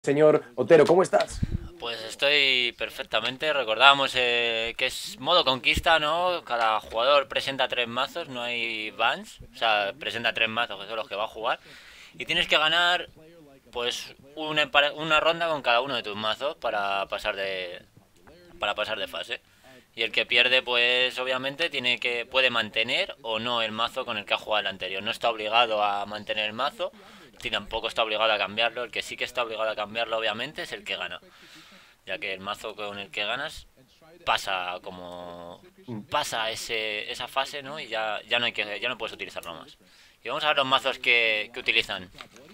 Señor Otero, ¿cómo estás? Pues estoy perfectamente. Recordábamos que es modo conquista, ¿no? Cada jugador presenta tres mazos, no hay bans. O sea, presenta tres mazos que son los que va a jugar. Y tienes que ganar, pues, una ronda con cada uno de tus mazos para pasar de fase. Y el que pierde, pues, obviamente, puede mantener o no el mazo con el que ha jugado el anterior. No está obligado a mantener el mazo, y tampoco está obligado a cambiarlo. El que sí que está obligado a cambiarlo, obviamente, es el que gana, ya que el mazo con el que ganas pasa esa fase, ¿no? Y ya no puedes utilizarlo más. Y vamos a ver los mazos que utilizan.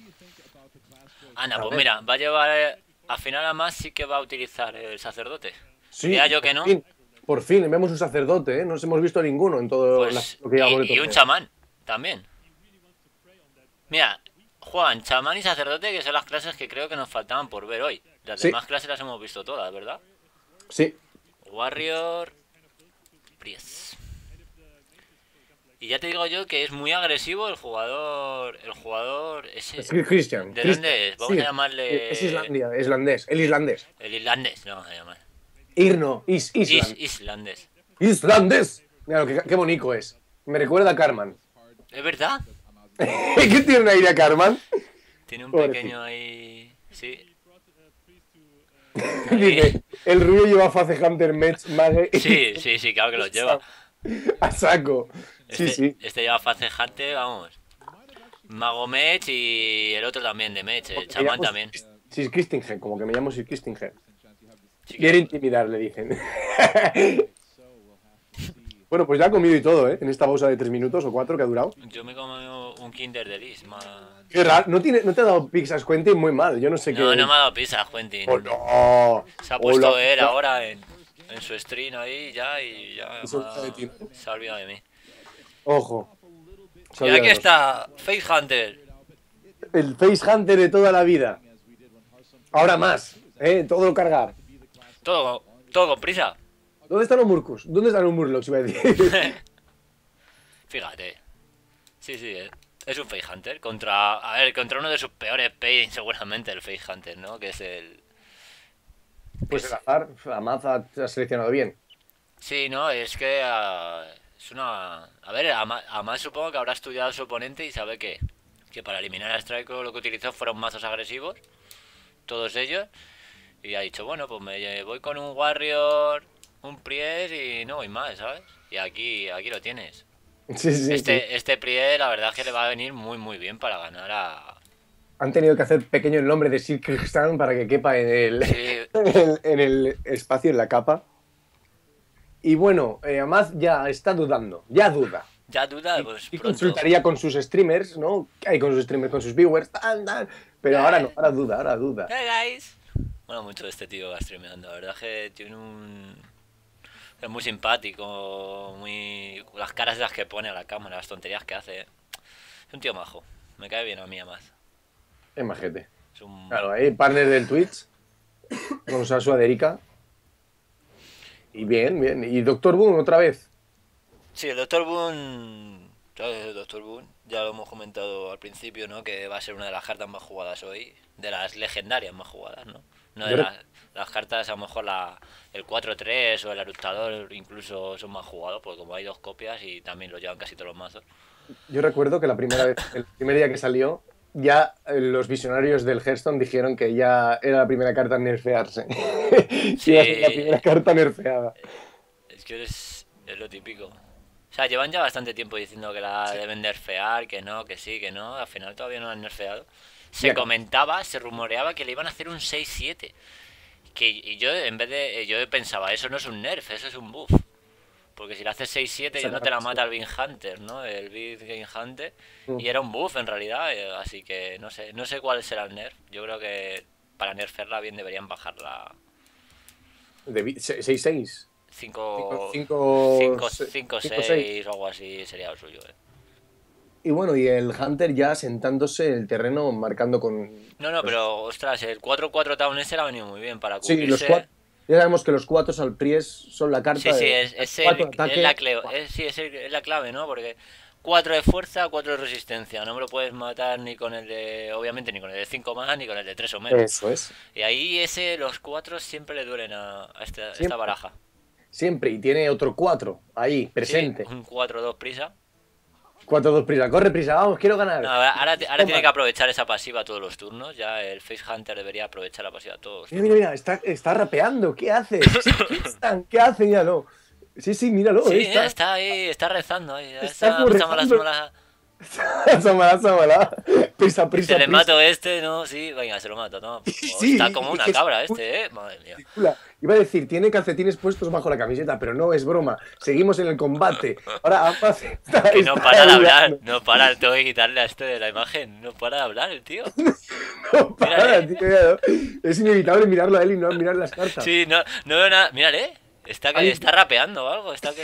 Ana, A pues ver, mira, va a llevar al final a más, sí que va a utilizar el sacerdote. sí, Diría yo que no, por fin vemos un sacerdote, ¿eh? No nos hemos visto ninguno en todo pues lo que llevamos de y un torneo. chamán también. Mira, juegan chamán y sacerdote, que son las clases que creo que nos faltaban por ver hoy. Las Sí, demás clases las hemos visto todas, ¿verdad? sí. Warrior, Priest. Y ya te digo yo que es muy agresivo el jugador ese. Es Christian, ¿De Christian, dónde es? Vamos a sí. Es llamarle islandés, el islandés. el irlandés, no vamos a llamar. Irno, Island. Islandés. Islandés. Mira, qué bonito es. Me recuerda a Carman. ¿Es verdad? ¿Qué tiene una idea Carman? Tiene un Pobrecito. pequeño ahí. Sí. Dice, el rubio lleva Face Hunter, Mech, Mage Sí, sí, sí, claro que lo lleva. a saco. Sí, sí. Este lleva Face Hunter, vamos. Mago Mech y el otro también de Mech, el Me chamán llamo también. Sir Kistinger, como que me llamo Sir Kistinger. Sí Quiere que. intimidar, le dicen. Bueno, pues ya ha comido y todo, ¿eh? En esta pausa de 3 minutos o 4 que ha durado. Yo me como un Kinder de Lis. Qué raro. No te ha dado pizzas, Quentin, muy mal. Yo no sé No, qué. no me ha dado pizza, Oh, Quentin. no. Se ha Hola. puesto él ahora en su stream ahí ya y ya Se olvida de ti. se ha olvidado de mí. Ojo. Se Y olvida aquí de nosotros. está, Face Hunter. El face hunter de toda la vida. Ahora más, ¿eh? Todo cargar. Todo con prisa. ¿Dónde están los Murkus? ¿Dónde están los Murlocs? Iba a decir. Fíjate. Sí, sí, es un Face Hunter. Contra uno de sus peores pains, seguramente, el Face Hunter, ¿no? Que es el. Que Pues el es, azar, Amaza ha seleccionado bien. sí, no, es que es una. A ver, además supongo que habrá estudiado a su oponente y sabe que para eliminar a Strike lo que utilizó fueron mazos agresivos, todos ellos. Y ha dicho, bueno, pues me voy con un Warrior, un Priest y no voy más, ¿sabes? Y aquí lo tienes. Sí, sí, sí. Este Priest, la verdad es que le va a venir muy, muy bien para ganar a. Han tenido que hacer pequeño el nombre de Sir Kirsten para que quepa en el, Sí, en el espacio, en la capa. Y bueno, Amaz ya está dudando, ya duda. ya duda, Y, pues y pronto. consultaría con sus streamers, ¿no? Hay con sus streamers, con sus viewers, tal, tal. Pero ahora no, ahora duda, ahora duda. Hey guys. Bueno, mucho de este tío va streameando, la verdad es que tiene un. Es muy simpático, muy. Las caras esas que pone a la cámara, las tonterías que hace. Es un tío majo, me cae bien a mí más. Es majete. Es un. Claro, hay partner del Twitch, con Sasua de Erika. Y bien, bien. Y Doctor Boom otra vez. Sí, el Doctor Boone. ¿Sabes? El Doctor Boone, ya lo hemos comentado al principio, ¿no? Que va a ser una de las cartas más jugadas hoy. De las legendarias más jugadas, ¿no? No de Yo las cartas, a lo mejor el 4-3 o el eructador incluso son más jugados, porque como hay dos copias y también lo llevan casi todos los mazos. Yo recuerdo que la primera vez, el primer día que salió, ya los visionarios del Hearthstone dijeron que ya era la primera carta en nerfearse. Que iba a ser la Sí, primera carta nerfeada. es que es lo típico. O sea, llevan ya bastante tiempo diciendo que la Sí. deben nerfear, que no, que sí, que no. Al final todavía no la han nerfeado. Y Se acá. comentaba, se rumoreaba que le iban a hacer un 6-7. Y yo, en vez de. Yo pensaba, eso no es un nerf, eso es un buff. Porque si le haces 6-7 ya no te la Exactamente. mata el Bean Hunter, ¿no? El Big Game Hunter. Mm. Y era un buff en realidad, así que no sé. No sé cuál será el nerf. Yo creo que para nerfearla bien deberían bajarla De 6-6. 5 5, 5 5 6. 6 o algo así sería lo suyo, eh. Y bueno, y el Hunter ya sentándose en el terreno, marcando con. No, no, pero ostras, el 4-4 Town ese le ha venido muy bien para Sí, los cubrirse. cuatro. Ya sabemos que los cuatro al Pries son la Sí, carta sí, de es cuatro es ataque. la clave, sí, es la clave, ¿no? Porque 4 de fuerza, 4 de resistencia. No me lo puedes matar ni con el de... Obviamente ni con el de 5 más, ni con el de 3 o menos. Eso es. Y ahí los 4 siempre le duelen a esta Siempre, baraja. siempre. Y tiene otro 4 ahí, Sí, presente. un 4-2 prisa. 4-2 prisa. Corre prisa, vamos, quiero ganar. No, ahora Toma. tiene que aprovechar esa pasiva todos los turnos. Ya el Face Hunter debería aprovechar la pasiva todos los Mira, turnos. mira, mira, está rapeando. ¿Qué hace? Sí, Tristan, ¿qué hace? Míralo. Sí, sí, míralo. Sí, Está, está ahí, está rezando ahí. está como rezando. Asómala, asómala. Prisa, prisa, Se le prisa. mato este, ¿no? Sí, venga, se lo mato, ¿no? Sí, Está como y una que cabra es este, ¿eh? Madre mía. ridícula. Iba a decir, tiene calcetines puestos bajo la camiseta, pero no es broma. Seguimos en el combate. Ahora ambas Que no para de hablar, ayudando. no para, tengo que quitarle a este de la imagen. No para de hablar el tío. No para, Mírale. tío. Es inevitable mirarlo a él y no mirar las cartas. Sí, no veo nada. Mírale, Ay. está rapeando o algo, está que...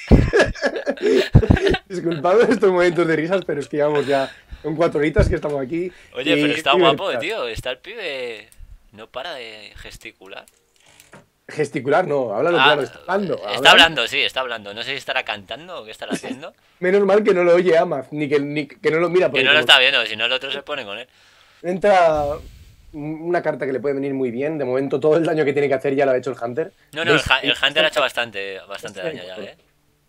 Disculpad estos momentos de risas, pero es que llevamos ya son 4 horitas que estamos aquí. Oye, y pero está es guapo, divertida. tío. Está el pibe... No para de gesticular. Gesticular, no, háblalo Ah, claro, está hablando. está hablando, sí, está hablando. No sé si estará cantando o qué estará haciendo. Menos mal que no lo oye Amaz, ni que no lo mira, Que porque no lo como está viendo, si no el otro se pone con él. entra una carta que le puede venir muy bien. De momento, todo el daño que tiene que hacer ya lo ha hecho el Hunter. No, el ¿Veis? Hunter ha hecho bastante daño ya, ¿eh?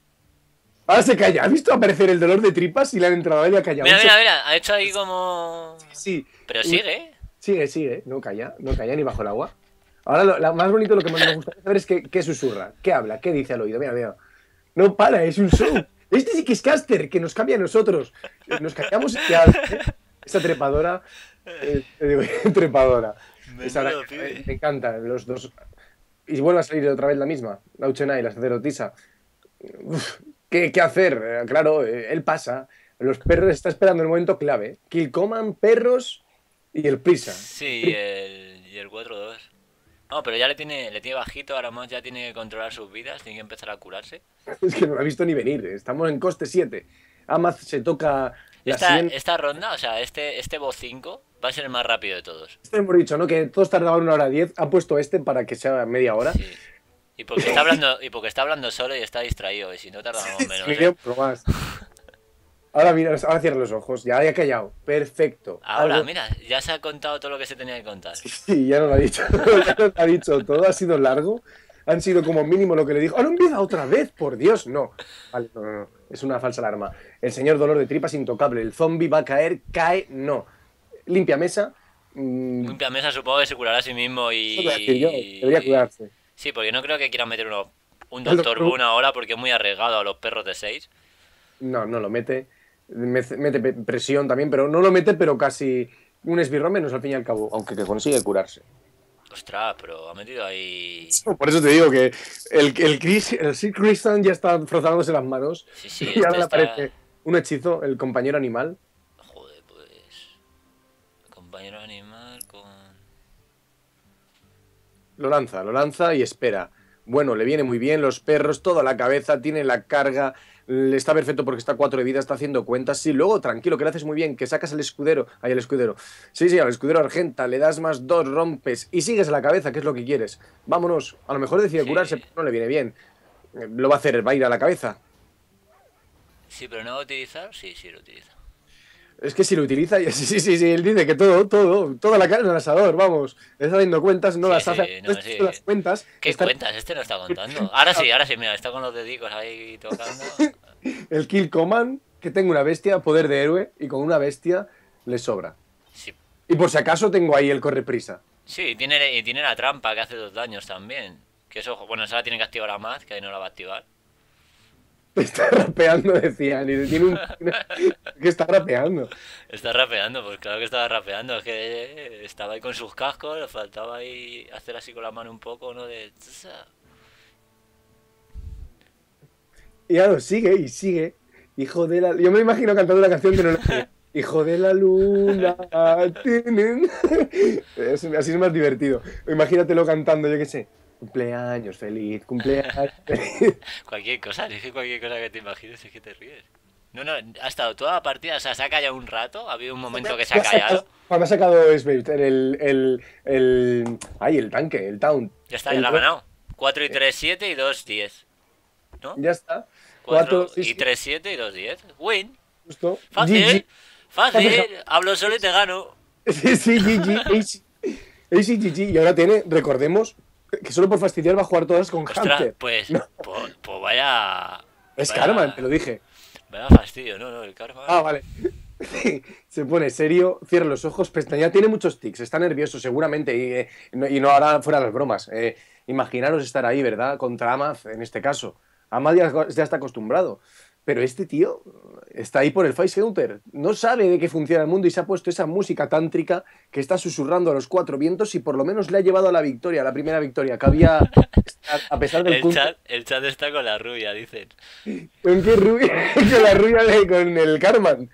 Ahora se calla. ¿Has visto aparecer el dolor de tripas y le han entrado a él y ha callado? Mira, mira, mira, ha hecho ahí como... Sí. Pero sigue, ¿eh? Sigue, sigue. No calla ni bajo el agua. Ahora, lo más bonito, lo que más me gusta saber es qué susurra, qué habla, qué dice al oído. Mira, mira. No para, es un show. Este sí que es caster, que nos cambia a nosotros. Nos callamos y habla. Esa trepadora. Digo, trepadora. Menudo pibe. Me encantan los dos. Y vuelve a salir otra vez la misma. La Uchenai, la sacerdotisa. Uf, ¿qué hacer? Claro, él pasa. Los perros está esperando el momento clave. Killcoman, perros y el prisa. Sí, y el 4-2. No, pero ya le tiene bajito, ahora más ya tiene que controlar sus vidas, tiene que empezar a curarse. Es que no lo ha visto ni venir. Estamos en coste 7. Amaz se toca la siguiente. Esta ronda, o sea, este Bo 5 va a ser el más rápido de todos. Esto hemos dicho, ¿no? Que todos tardaban 1 hora 10. Ha puesto este para que sea media hora. Sí. Y porque está hablando solo y está distraído, y si no tardamos menos, Sí, ¿eh? pero más. Ahora mira, ahora cierra los ojos. Ya ha callado. Perfecto. Ahora, Algo- mira, ya se ha contado todo lo que se tenía que contar. Sí, ya nos lo ha dicho. Ya nos lo ha dicho. Todo ha sido largo. Han sido como mínimo lo que le dijo. ¡Ah, no empieza otra vez! ¡Por Dios! No. Vale, no, no, no. Es una falsa alarma. El señor dolor de tripas intocable. El zombie va a caer. Cae. No. Limpia mesa. Limpia mesa supongo que se curará a sí mismo Eso te voy a decir yo. Debería cuidarse. Sí, porque no creo que quieran meter un El Doctor doctor- Boone ahora porque es muy arriesgado a los perros de 6. No, no lo mete. Mete presión también, pero no lo mete, pero casi un esbirro menos al fin y al cabo. Aunque que consigue curarse. Ostras, pero ha metido ahí... Por eso te digo que el Sir Christian ya está frotándose las manos. Sí, sí, Y ahora le está... aparece un hechizo, el compañero animal. Joder, pues... Compañero animal con... Lo lanza y espera. Bueno, le viene muy bien, los perros, toda la cabeza, tiene la carga, le está perfecto porque está a 4 de vida, está haciendo cuentas. Sí, luego tranquilo, que le haces muy bien, que sacas el escudero. Ahí el escudero. Sí, sí, al escudero argenta, le das +2, rompes y sigues a la cabeza, que es lo que quieres. Vámonos. A lo mejor decide Sí. curarse, pero no le viene bien. Lo va a hacer, va a ir a la cabeza. Sí, pero no va a utilizar... Sí, sí, lo utiliza. Es que si lo utiliza, sí, él dice que toda la carne en el asador, vamos. Está haciendo cuentas, no Sí, las sí, hace. no, No sí. las cuentas. ¿Qué está- cuentas? Este no está contando. Ahora sí, mira, está con los dedicos ahí tocando. El Kill Command, que tengo una bestia, poder de héroe, y con una bestia le sobra. Sí, Y por si acaso tengo ahí el correprisa. sí, y tiene la trampa que hace 2 daños también. Que eso, bueno, esa la tiene que activar a más, que ahí no la va a activar. Está rapeando, decían. Y tiene un. que está rapeando. Está rapeando, pues claro que estaba rapeando. Es que estaba ahí con sus cascos, le faltaba ahí hacer así con la mano un poco, ¿no? De... Y claro, sigue y sigue. Hijo de la. Yo me imagino cantando una canción que no la. Hijo de la luna. Tienen. Así es más divertido. Imagínatelo cantando, yo qué sé. Cumpleaños feliz, cumpleaños feliz. Cualquier cosa, dije cualquier cosa que te imagines, es que te ríes. No, ha estado toda la partida, o sea, se ha callado un rato, ha habido un momento que se ha callado. Cuando ha sacado Svelte, el tanque, el Taunt. Ya está, ya lo ha ganado. 4 y 3, 7 y 2, 10. ¿No? Ya está. 4 Sí, y sí. 3, 7 y 2, 10. Win. Justo. Fácil, GG. fácil. Hablo solo y te gano. Sí, sí, GG. GG. Y ahora tiene, recordemos, que solo por fastidiar va a jugar todas con Ostras, Hunter. pues, No, pues vaya, es Karman, te vaya, lo dije. vaya fastidio, no, no, el karma. Ah, vale. Se pone serio, cierra los ojos, pestañea, tiene muchos tics, está nervioso seguramente y no hará fuera las bromas. Imaginaros estar ahí, ¿verdad? Contra Amaz en este caso. Amaz ya está acostumbrado, pero este tío está ahí por el Face Hunter, no sabe de qué funciona el mundo y se ha puesto esa música tántrica que está susurrando a los cuatro vientos y por lo menos le ha llevado a la victoria, a la primera victoria, que había, a pesar del punto. El chat está con la rubia, dicen. ¿Con qué rubia? Con la rubia con el Karman.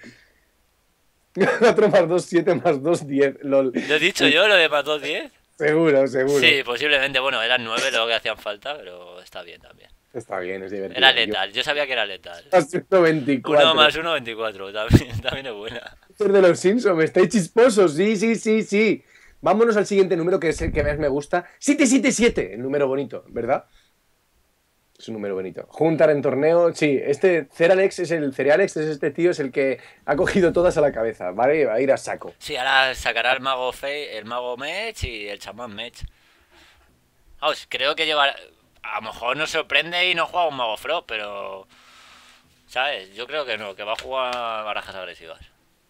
4 más 2 7 más 2 10 LOL. ¿Lo he dicho yo, lo de mató 10? Seguro, seguro. Sí, posiblemente, bueno, eran 9 lo que hacían falta, pero está bien también. Está bien, es Era divertido. letal, yo sabía que era letal. Yo, Uno 24. más uno, 24, también, también es buena. Es de los Simpsons, estáis chisposos. Sí, sí, sí, sí. Vámonos al siguiente número que es el que más me gusta. 777, el número bonito, ¿verdad? Es un número bonito. Juntar en torneo, sí. Este Ceralex es el Cerealex, es este tío, es el que ha cogido todas a la cabeza, ¿vale? Va a ir a saco. Sí, ahora sacará el mago Fey, el mago Mech y el chamán Mech. Vamos, creo que llevará... A lo mejor nos sorprende y no juega un mago Frost, pero... ¿Sabes? Yo creo que no, que va a jugar barajas agresivas.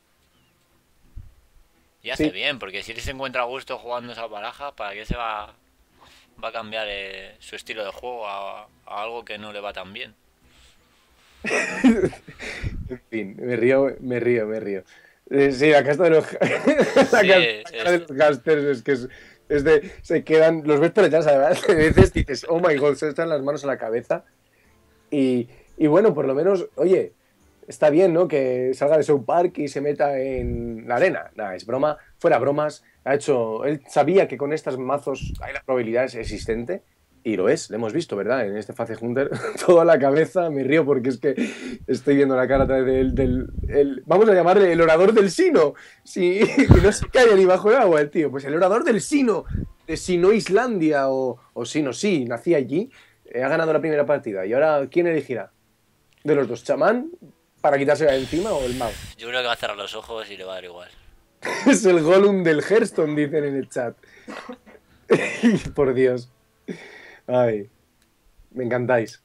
Y hace Sí. bien, porque si él se encuentra a gusto jugando esa baraja, ¿para qué se va a cambiar su estilo de juego a algo que no le va tan bien? En fin, me río, me río, me río. Sí, la casta de los, la Sí, cara de los casters es que es de. Se quedan. Los ves pelear, además. A veces dices, oh my god, se echan las manos a la cabeza. Y bueno, por lo menos, oye, está bien, ¿no? Que salga de South Park y se meta en la arena. Nada, es broma. Fuera bromas. Ha hecho. Él sabía que con estos mazos hay la probabilidad es existente. Y lo es, lo hemos visto, ¿verdad? En este Face Hunter, toda la cabeza, me río porque es que estoy viendo la cara vamos a llamarle el orador del Sino. Sí, y no se calla ni bajo el agua el tío. Pues el orador del Sino, de Sino Islandia o Sino, sí, nací allí, ha ganado la primera partida. ¿Y ahora quién elegirá? ¿De los dos, chamán para quitársela de encima o el mago? yo creo que va a cerrar los ojos y le va a dar igual. Es el Gollum del Hearthstone, dicen en el chat. Por Dios. Ay, me encantáis.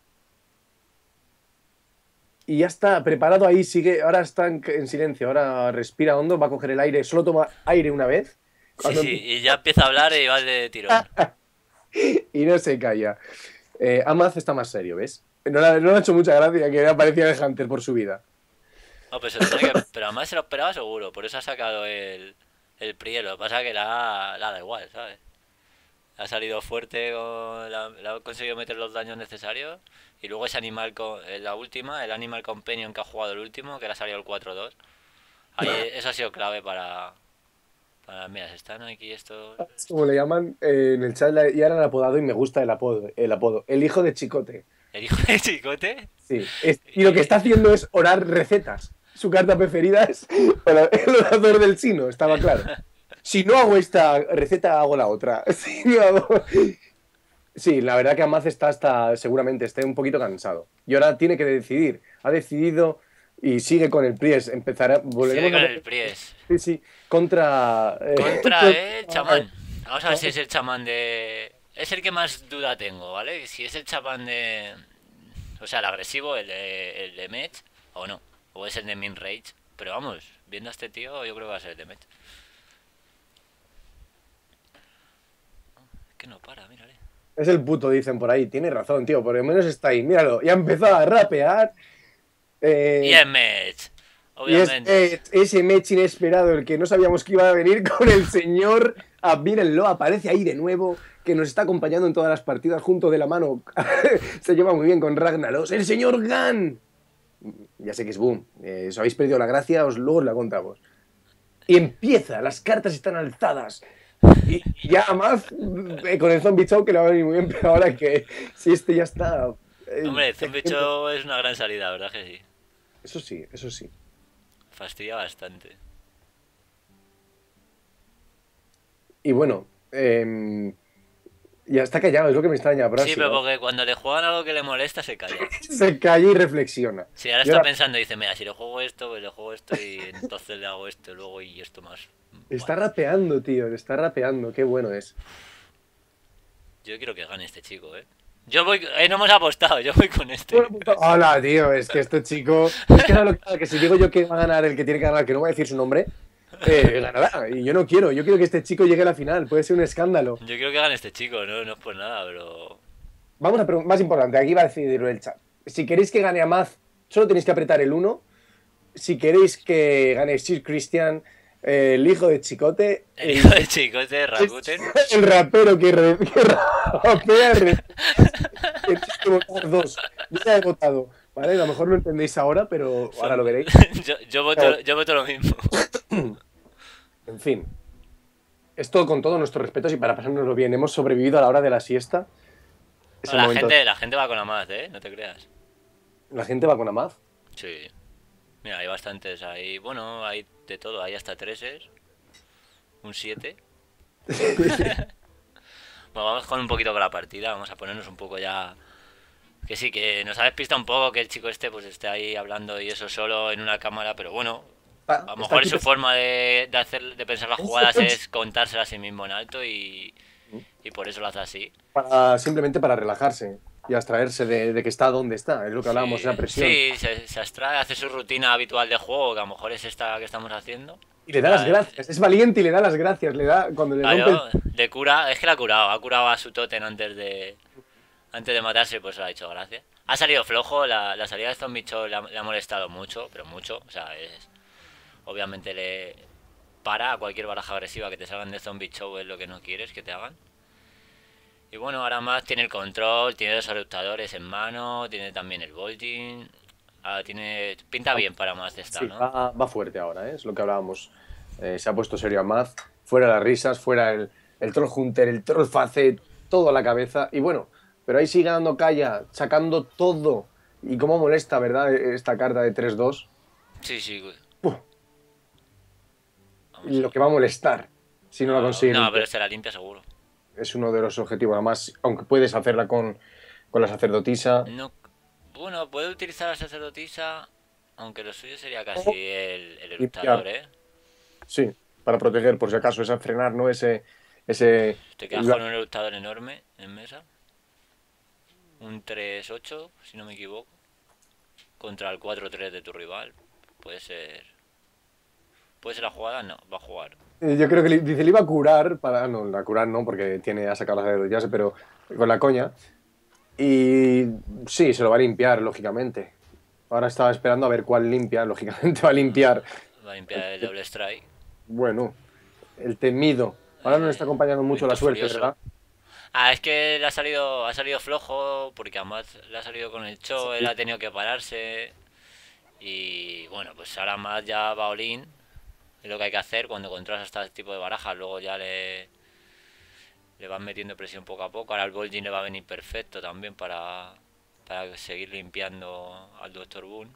Y ya está, preparado ahí, sigue. Ahora está en silencio, ahora respira hondo, va a coger el aire, solo toma aire una vez. Sí, Cuando sí, y ya empieza a hablar y va de tirón. y no se calla. Amaz está más serio, ¿ves? No le ha hecho mucha gracia que aparecía el Hunter por su vida. No, pues pero además se lo esperaba seguro, por eso ha sacado el Priel. Lo que pasa es que la da igual, ¿sabes? Ha salido fuerte, le ha conseguido meter los daños necesarios. Y luego ese animal, la última, el Animal Companion que ha jugado el último, que le ha salido el 4-2. Ahí, eso ha sido clave mira, se están aquí estos... Como le llaman en el chat, y ahora han apodado y me gusta el apodo. El apodo. El hijo de Chicote. ¿El hijo de Chicote? Sí. Y lo que está haciendo es orar recetas. Su carta preferida es el orador del Sino, estaba claro. Si no hago esta receta, hago la otra. Si no hago... Sí, la verdad que Amaz está seguramente esté un poquito cansado. Y ahora tiene que decidir. Ha decidido y sigue con el Pries. Empezará, Sigue volveremos con a el Pries. sí, sí, contra Contra el chamán. Vamos a ver si es el chamán de... Es el que más duda tengo, ¿vale? Si es el chamán de... O sea, el agresivo, el de Mech, o no. O es el de Min Rage. Pero vamos, viendo a este tío, yo creo que va a ser el de Mech. Es que no para, mírale. Es el puto, dicen por ahí. Tiene razón, tío. Por lo menos está ahí. Míralo. Ya ha empezado a rapear. Y es Mech, Y obviamente. ese match inesperado, el que no sabíamos que iba a venir con el señor. Mírenlo, aparece ahí de nuevo, que nos está acompañando en todas las partidas, junto de la mano. Se lleva muy bien con Ragnaros. ¡El señor Gan! Ya sé que es boom. Os habéis perdido la gracia, luego os la contamos. Y empieza, las cartas están alzadas. Y ya más con el Zombie Chow que le va a venir muy bien, pero ahora que si este ya está. Hombre, Zombie Show es una gran salida, ¿verdad que sí? Eso sí, eso sí. Fastidia bastante. Y bueno, Ya está callado, es lo que me extraña, Sí, pero Brasio. porque cuando le juegan algo que le molesta se calla. Se calla y reflexiona. Sí, ahora Y está ahora pensando y dice, mira, si le juego esto, pues le juego esto y entonces le hago esto luego y esto más. está Buah. rapeando, tío, está rapeando, qué bueno es. Yo quiero que gane este chico, ¿eh? Yo voy... no hemos apostado, yo voy con este. Hola, tío, es que este chico. Es que ¿sabes lo que pasa? Que si digo yo que va a ganar el que tiene que ganar, que no voy a decir su nombre, ganará. Y yo no quiero, yo quiero que este chico llegue a la final, puede ser un escándalo. Yo quiero que gane este chico, no, no es por nada, pero... Vamos a más importante, aquí va a decidirlo el chat. Si queréis que gane a Maz, solo tenéis que apretar el uno. Si queréis que gane Sir Christian, el hijo de Chicote, El hijo de chico este de Rakuten. el rapero que rapea, tenéis que votar dos. Yo ya he votado, ¿vale? A lo mejor no entendéis ahora, pero ahora lo Son... veréis. yo voto lo mismo. En fin, esto con todos nuestros respetos y para pasárnoslo bien. Hemos sobrevivido a la hora de la siesta. Es No, el momento. la gente va con Amaz, ¿eh? No te creas. La gente va con Amaz. Sí. Mira, hay bastantes ahí. Bueno, hay de todo. Hay hasta treses. Un 7. Bueno, vamos con un poquito con la partida. Vamos a ponernos un poco ya. Que sí, que nos ha despistado un poco que el chico este pues esté ahí hablando y eso solo en una cámara, pero bueno, a lo Está mejor aquí su forma de hacer, de pensar las jugadas pensando es contárselas a sí mismo en alto y por eso lo hace así. simplemente para relajarse y abstraerse de que está donde está. Es lo que hablábamos, Sí, esa presión. sí, se abstrae, hace su rutina habitual de juego, que a lo mejor es esta que estamos haciendo. Y le da las Ah, gracias. Es valiente y le da las gracias. Le da cuando le rompe el. claro, le cura, es que la ha curado a su Totem antes de matarse, pues le ha dicho gracias. Ha salido flojo, la salida de Zombie Show le ha molestado mucho, pero mucho, o sea, obviamente le para a cualquier baraja agresiva que te salgan de Zombie Show es lo que no quieres que te hagan. Y bueno, ahora más tiene el control, tiene los eructadores en mano, tiene también el Volting. Tiene pinta bien para más de esta, Sí, ¿no? va fuerte ahora, ¿eh? Es lo que hablábamos. Se ha puesto serio a Maz. Fuera las risas, fuera el Troll Hunter, el Troll Face, todo a la cabeza. Y bueno, pero ahí sigue dando calla, sacando todo. Y cómo molesta, ¿verdad? Esta carta de 3-2. Sí, sí. Puf, Vamos a lo ver. que va a molestar si no la No, consigue no, limpiar. pero se la limpia seguro. Es uno de los objetivos. Además, aunque puedes hacerla con la sacerdotisa. No, bueno, puede utilizar la sacerdotisa, aunque lo suyo sería casi el eructador, Limpiar, ¿eh? sí, para proteger, por si acaso, esa frenar, ¿no? Ese, Te quedas con un eructador enorme en mesa. Un 3-8, si no me equivoco. Contra el 4-3 de tu rival. Puede ser. ¿Puede ser la jugada? No, va a jugar. Yo creo que dice, le iba a curar, no, la curar no, porque tiene a sacar las de pero con la coña. Y sí, se lo va a limpiar, lógicamente. Ahora estaba esperando a ver cuál limpia, lógicamente va a limpiar. Va a limpiar el doble strike. Bueno, el temido. Ahora no le está acompañando mucho la Viento suerte, furioso. ¿verdad? Es que ha salido flojo porque además le ha salido con el show, él ha tenido que pararse. Y bueno, pues ahora más ya va all-in. Es lo que hay que hacer cuando controlas este tipo de barajas. Luego ya le van metiendo presión poco a poco. Ahora el Vol'jin le va a venir perfecto también para seguir limpiando al Doctor Boone.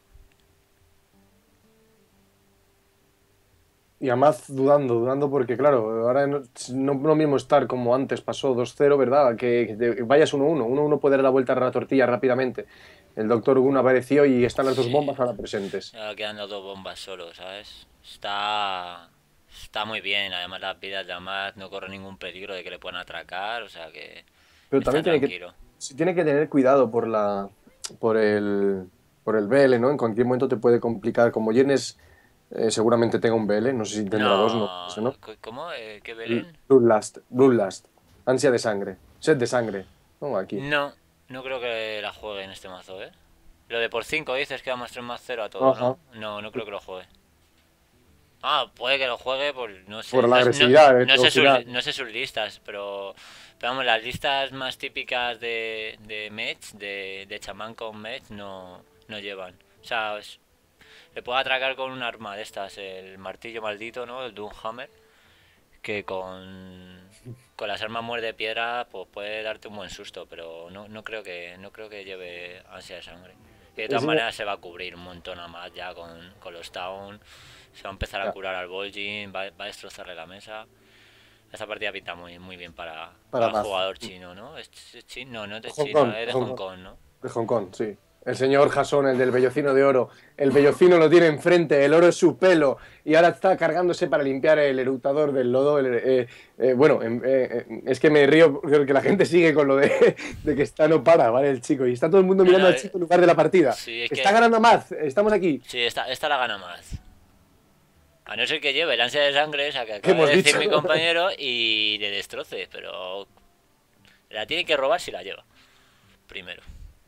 Y además dudando porque, claro, ahora no mismo estar como antes pasó 2-0, ¿verdad? Que vayas 1-1. 1-1 puede dar la vuelta a la tortilla rápidamente. El Doctor Gun apareció y están las dos Sí, bombas ahora presentes. ahora quedan las dos bombas solo, ¿sabes? Está muy bien. Además las vidas de Amat no corre ningún peligro de que le puedan atracar. O sea que Pero está también tranquilo. tiene que tener cuidado por por el BL, ¿no? En cualquier momento te puede complicar. Como Yenes seguramente tenga un BL, no sé si tendrá dos, no No, sé, ¿no? ¿cómo? ¿Qué Belén? Bloodlust, ansia de sangre, sed de sangre. No, aquí. No, no creo que la juegue en este mazo, ¿eh? Lo de por 5 dices que damos 3 más cero a todo, Ajá. ¿no? No, no creo que lo juegue. Puede que lo juegue, pues no sé. Por la agresividad, No sé sus listas, pero vamos, las listas más típicas de Mech, de chamán con Mech, no llevan. O sea, le puedo atracar con un arma de estas, el martillo maldito, ¿no? El Doomhammer, que con las armas muerde piedra, pues puede darte un buen susto, pero no creo que lleve ansia de sangre. Y de todas ese- maneras se va a cubrir un montón a más ya con los Town. Se va a empezar a curar al Vol'jin, va a destrozarle la mesa. Esta partida pinta muy bien Para para el Maz. jugador chino, ¿no? ¿Es chino? No, no es de Hong China, Kong, es de Hong Hong Kong. Kong, ¿no? De Hong Kong, sí. El señor Jason, el del vellocino de oro. El vellocino lo tiene enfrente, el oro es su pelo. Y ahora está cargándose para limpiar el eructador del lodo. Bueno, es que me río porque la gente sigue con lo de que está no para, ¿vale? El chico. Y está todo el mundo No, mirando no, al chico en lugar de la partida. sí, es Está que... ganando más, estamos aquí. Sí, esta la gana más. A no ser que lleve el ansia de sangre, o sea, que ¿Qué acabe hemos de decir dicho? mi compañero y le destroce, pero la tiene que robar si la lleva. Primero.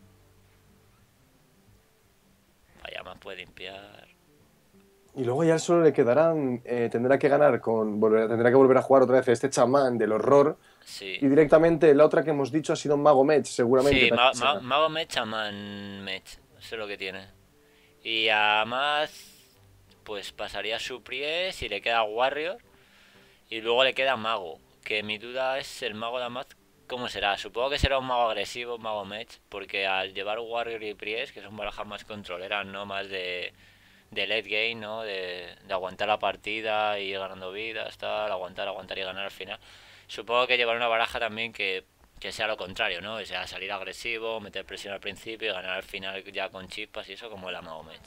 Vaya, más puede limpiar. Y luego ya solo le quedarán, tendrá que ganar tendrá que volver a jugar otra vez este chamán del horror. Sí. Y directamente la otra que hemos dicho ha sido un Mago Mech, seguramente Sí, también será. Mago Mech, Shaman Mech. Eso es lo que tiene. Y además, pues pasaría su Prie si le queda Warrior. Y luego le queda Mago. Que mi duda es el Mago de Amaz, ¿cómo será? Supongo que será un mago agresivo, un mago mech. Porque al llevar Warrior y Pries, que son barajas más controleras, ¿no? Más de late game, ¿no? De aguantar la partida y ir ganando vidas, tal, aguantar y ganar al final. Supongo que llevar una baraja también que sea lo contrario, ¿no? O sea, salir agresivo, meter presión al principio y ganar al final ya con chispas y eso, como el Amago Mech.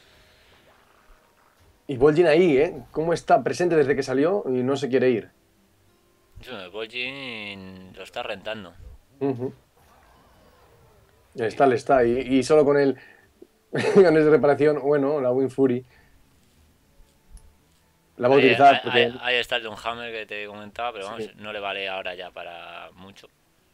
Y Vol'jin ahí, ¿eh? ¿Cómo está presente desde que salió y no se quiere ir? Eso, el Vol'jin lo está rentando. Ujú. Le está. Y solo con el con esa reparación, bueno, la Wing Fury la va a utilizar porque Ahí está el Doomhammer que te comentaba, pero vamos, sí, no le vale ahora ya para mucho.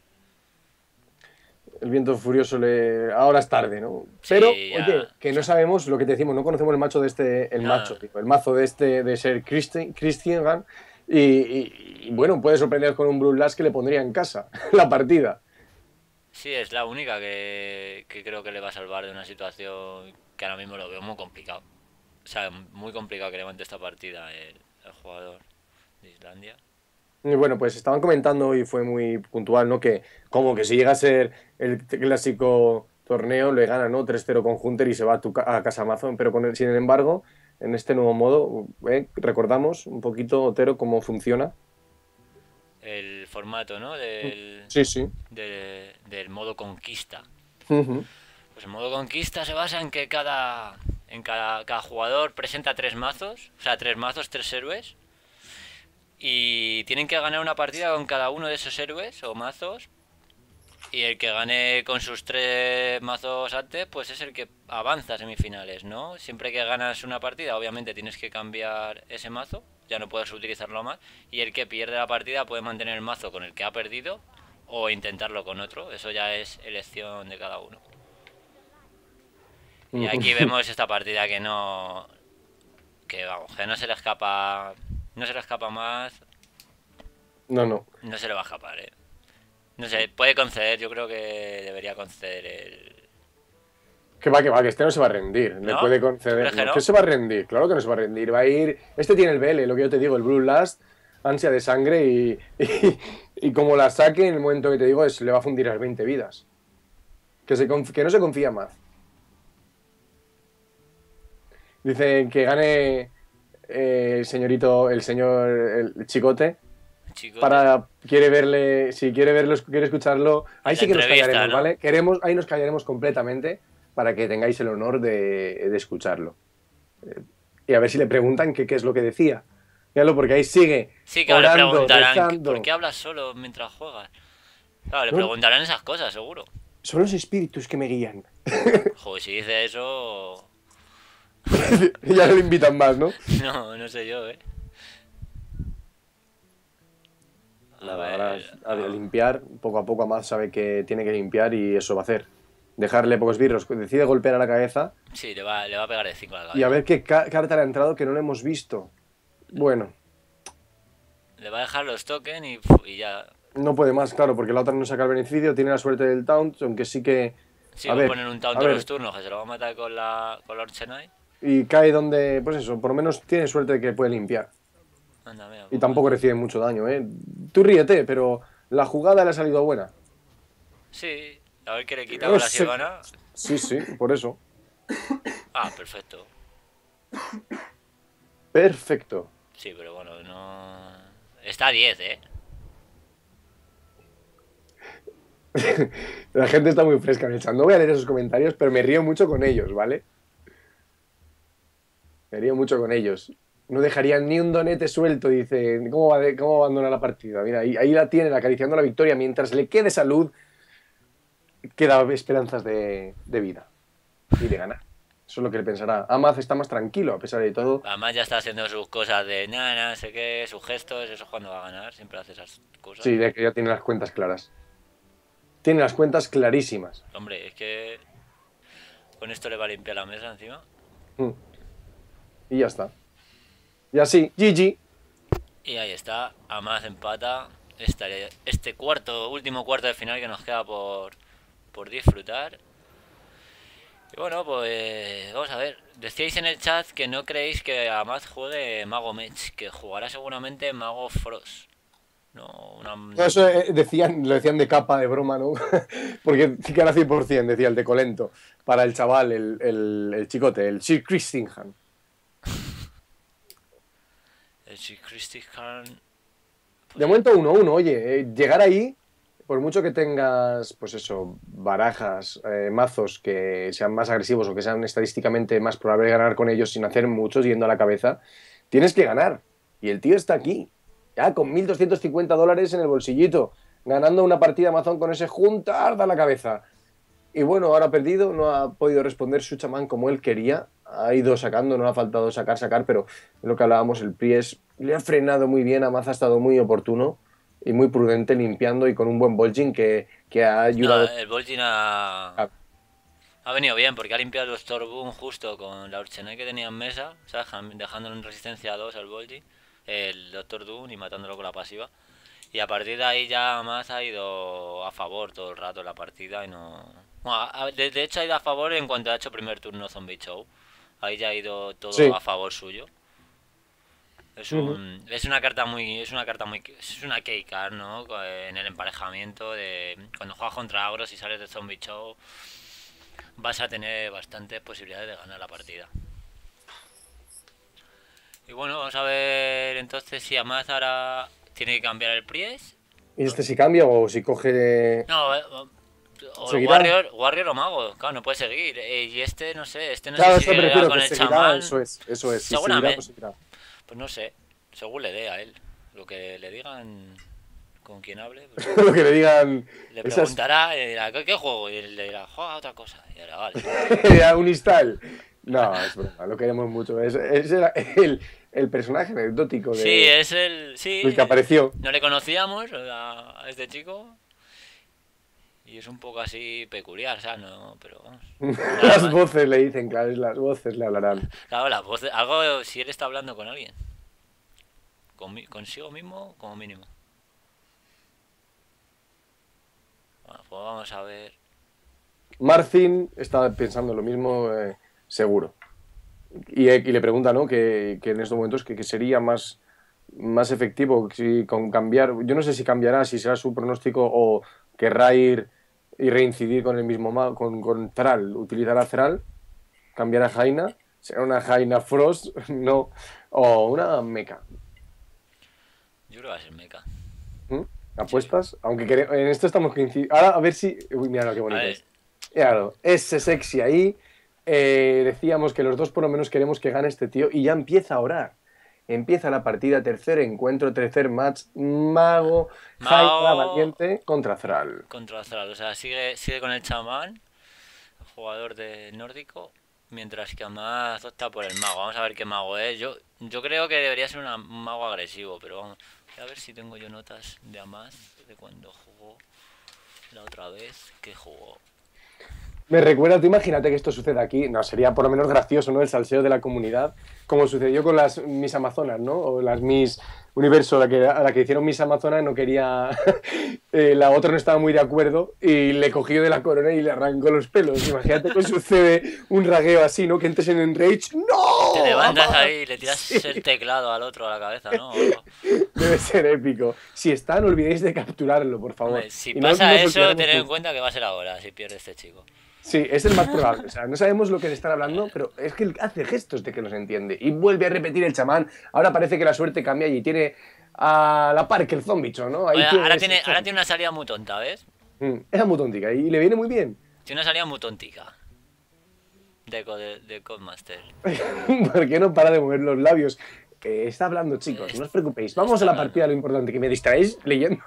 el viento furioso le. Ahora es tarde, ¿no? Pero, Sí, ya. oye, que no sabemos lo que te decimos, no conocemos el macho de este. El No, macho, digo, el mazo de este de ser Christian. Y bueno, puede sorprender con un Blue Lash que le pondría en casa la partida. sí, es la única que creo que le va a salvar de una situación que ahora mismo lo veo muy complicado. O sea, muy complicado que levante esta partida el jugador de Islandia. Y bueno, pues estaban comentando y fue muy puntual, ¿no? Que como que si llega a ser el clásico torneo, le gana, ¿no? 3-0 con Hunter y se va a casa Amazon, pero sin embargo, en este nuevo modo, recordamos un poquito, Otero, cómo funciona. El formato, ¿no? Sí, sí. Del modo conquista. Ujú. Pues el modo conquista se basa en que cada jugador presenta tres mazos, o sea, tres mazos, tres héroes, y tienen que ganar una partida con cada uno de esos héroes o mazos. Y el que gane con sus tres mazos antes, pues es el que avanza a semifinales, ¿no? Siempre que ganas una partida, obviamente tienes que cambiar ese mazo, ya no puedes utilizarlo más. Y el que pierde la partida puede mantener el mazo con el que ha perdido o intentarlo con otro, eso ya es elección de cada uno. Y aquí vemos esta partida que vamos, que no se le escapa, no se le escapa más, No, no. no se le va a escapar, ¿eh? No sé, puede conceder, yo creo que debería conceder Que este no se va a rendir. Le ¿No? puede ¿Tú crees conceder. que No, que no? se va a rendir. Claro que no se va a rendir. Va a ir. Este tiene el BL, lo que yo te digo, el Blue Last, ansia de sangre y como la saque en el momento que te digo, le va a fundir las 20 vidas. Que no se confía más. Dice que gane el señor, el chicote. Chicote. Quiere verle, si quiere verlo, quiere escucharlo, En ahí la sí que nos entrevista, callaremos, ¿no? ¿vale? Ahí nos callaremos completamente para que tengáis el honor de escucharlo. Y a ver si le preguntan qué es lo que decía. Míralo, porque ahí sigue Sí, claro, le orando, preguntarán, ¿por rezando. qué hablas solo mientras juegas? Claro, le No, preguntarán esas cosas, seguro. son los espíritus que me guían. Joder, si dice eso... Y ya no le invitan más, ¿no? No, no sé yo, ¿eh? A Nada, ahora ver... a limpiar, poco a poco más sabe que tiene que limpiar y eso va a hacer. Dejarle pocos birros, decide golpear a la cabeza Sí, le va a pegar de 5 a la y a cabeza. ver qué carta le ha entrado que no le hemos visto. Bueno, Le va a dejar los tokens y ya... no puede más, claro, porque la otra no saca el beneficio, tiene la suerte del taunt, aunque sí que. Sí, A va a ver, poner un a taunt todos los ver, turnos, que se lo va a matar con la Orchenai. y cae donde, pues eso, por lo menos tiene suerte de que puede limpiar. Anda, mira, Y pues tampoco bueno. recibe mucho daño, ¿eh? Tú ríete, pero la jugada le ha salido buena. Sí, a ver qué le quita con la Sí, Sivana. sí, sí, por eso. Ah, perfecto. Perfecto. Sí, pero bueno, no... Está a 10, ¿eh? La gente está muy fresca en el chat. No voy a leer esos comentarios, pero me río mucho con ellos, ¿vale? Me río mucho con ellos. No dejarían ni un donete suelto, dice. ¿Cómo abandona la partida? Mira, ahí la tienen acariciando la victoria. Mientras le quede salud, queda esperanzas de vida y de ganar. Eso es lo que le pensará. Amaz está más tranquilo, a pesar de todo. Además ya está haciendo sus cosas de nada, no sé qué, sus gestos, eso es cuando va a ganar, siempre hace esas cosas. Sí, de que ya tiene las cuentas claras. Tiene las cuentas clarísimas. Hombre, es que con esto le va a limpiar la mesa encima. Mm. Y ya está. Y así, GG. Y ahí está, Amaz empata este último cuarto de final que nos queda por disfrutar. Y bueno, pues vamos a ver. Decíais en el chat que no creéis que Amaz juegue Mago Mech, que jugará seguramente Mago Frost. No, No, eso lo decían de capa, de broma, ¿no? Porque sí que era 100%, decía el de Colento. Para el chaval, el chicote, el Sir Christingham. El Christian. De momento 1-1, oye, llegar ahí, por mucho que tengas, pues eso, barajas, mazos que sean más agresivos o que sean estadísticamente más probable ganar con ellos sin hacer muchos yendo a la cabeza, tienes que ganar. Y el tío está aquí, ya con $1.250 en el bolsillito, ganando una partida mazón con ese juntar da la cabeza. Y bueno, ahora ha perdido, no ha podido responder su chamán como él quería. Ha ido sacando, no le ha faltado sacar, pero en lo que hablábamos, el Pries le ha frenado muy bien. Amaz ha estado muy oportuno y muy prudente, limpiando y con un buen Bolgin que ha ayudado. No, el Vol'jin ha venido bien porque ha limpiado el Stormboom justo con la Urchenay que tenía en mesa, ¿sabes? Dejándolo en resistencia 2 al Vol'jin, el Doctor Doom y matándolo con la pasiva. Y a partir de ahí ya más ha ido a favor todo el rato la partida y no... Bueno, de hecho ha ido a favor en cuanto ha hecho primer turno Zombie Show. Ahí ya ha ido todo Sí. a favor suyo. Es una carta muy... Es una key card, ¿no? En el emparejamiento de... Cuando juegas contra agros y sales de Zombie Show, vas a tener bastantes posibilidades de ganar la partida. Y bueno, vamos a ver entonces si Amaz ahora tiene que cambiar el Pries. ¿Y este si cambia o si coge...? No, o el ¿Seguirá? Warrior o Mago, claro, no puede seguir. Y este, no sé Claro, si eso me seguirá refiero, con que el seguirá, chamán. eso es. Si seguirá, Seguramente. pues seguirá. Pues no sé, según le dé a él. Lo que le digan con quien hable. Pues Lo que le digan... le Esas... preguntará, y dirá, ¿qué juego? Y le dirá, juega otra cosa. Y dirá, vale. a un install. No, es broma, lo queremos mucho. Es el personaje anecdótico de, Sí, es el... Sí, el que apareció. no le conocíamos a este chico. Y es un poco así peculiar, o sea, no, pero vamos. Las Más. voces le dicen, claro, las voces le hablarán. Claro, la voz, algo si él está hablando con alguien. Consigo mismo, como mínimo. Bueno, pues vamos a ver. Marcin está pensando lo mismo, seguro. Y le pregunta, ¿no? Que en estos momentos que sería más efectivo si con cambiar. Yo no sé si cambiará, si será su pronóstico o querrá ir y reincidir con el mismo con Thrall. Utilizará Thrall, cambiará Jaina, será una Jaina Frost, no, o una Mecha. Yo creo que va a ser mecha. ¿Apuestas? Aunque en esto estamos coincidiendo. Ahora a ver si. Uy, mira qué bonito es. Claro, ese sexy ahí. Decíamos que los dos por lo menos queremos que gane este tío y ya empieza a orar. Empieza la partida, tercer encuentro, tercer match, Mago, Jaina Valiente contra Thrall. Contra Thrall, o sea, sigue con el chamán, el jugador de nórdico, mientras que Amaz opta por el mago. Vamos a ver qué mago es. Yo creo que debería ser un mago agresivo, pero vamos a ver si tengo yo notas de Amaz de cuando jugó la otra vez que jugó. Me recuerda, tú imagínate que esto suceda aquí, no, sería por lo menos gracioso, ¿no? El salseo de la comunidad, como sucedió con las Miss Amazonas, ¿no? O las Miss Universo, a la que hicieron Miss Amazonas no quería, la otra no estaba muy de acuerdo y le cogió de la corona y le arrancó los pelos. Imagínate que sucede un ragueo así, ¿no? Que entres en Enrage, ¡no! Te levantas ahí y le tiras el teclado al otro a la cabeza, ¿no? Debe ser épico. Si está, no olvidéis de capturarlo, por favor. Hombre, si pasa eso, tened en cuenta que va a ser ahora, si pierde este chico. Sí, es el más probable. O sea, no sabemos lo que le están hablando, pero es que él hace gestos de que nos entiende. Y vuelve a repetir el chamán. Ahora parece que la suerte cambia y tiene a la par que el zombicho, ¿no? Ahí Oye, tiene ahora tiene una salida muy tonta, ¿ves? Era muy tontica y le viene muy bien. Tiene una salida muy tontica. De Codemaster. ¿Por qué no para de mover los labios? Está hablando, chicos, no os preocupéis. Vamos Está a la hablando. partida, lo importante, que me distraéis leyendo.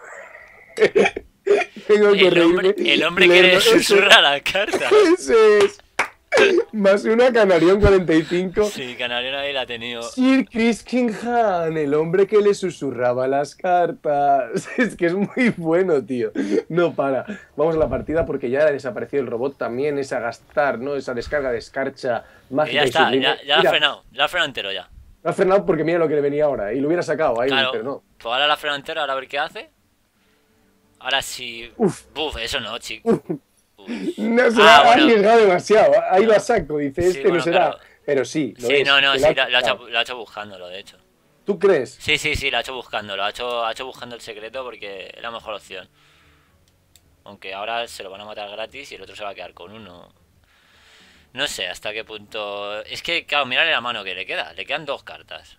Tengo que corregirme El y hombre que le leerlo. susurra la carta. Ese es. Más una Canarión 45. Sí, Canario ahí la ha tenido. Sir Chris Kinghan, el hombre que le susurraba las cartas. Es que es muy bueno, tío. No para. Vamos a la partida porque ya ha desaparecido el robot también. Esa gastar, ¿no? Esa descarga de escarcha Y ya mágica y está, sublime. ya Mira, la ha frenado entero ya. lo ha frenado porque mira lo que le venía ahora. Y lo hubiera sacado ahí, Claro, pero no. pues ahora la ha frenado entero, ahora a ver qué hace. Ahora sí. Uf, Buf, eso no, chico. no se Ah, ha bueno. arriesgado demasiado. Ahí No. la saco, dice, Sí, este no bueno, será. claro. Pero sí, lo Sí, es. no, Que sí, ha lo sacado. ha hecho buscándolo, de hecho. ¿Tú crees? Sí, lo ha hecho buscando, ha hecho buscando el secreto porque es la mejor opción. Aunque ahora se lo van a matar gratis y el otro se va a quedar con uno. No sé hasta qué punto. Es que, claro, mirarle la mano que le queda. Le quedan dos cartas.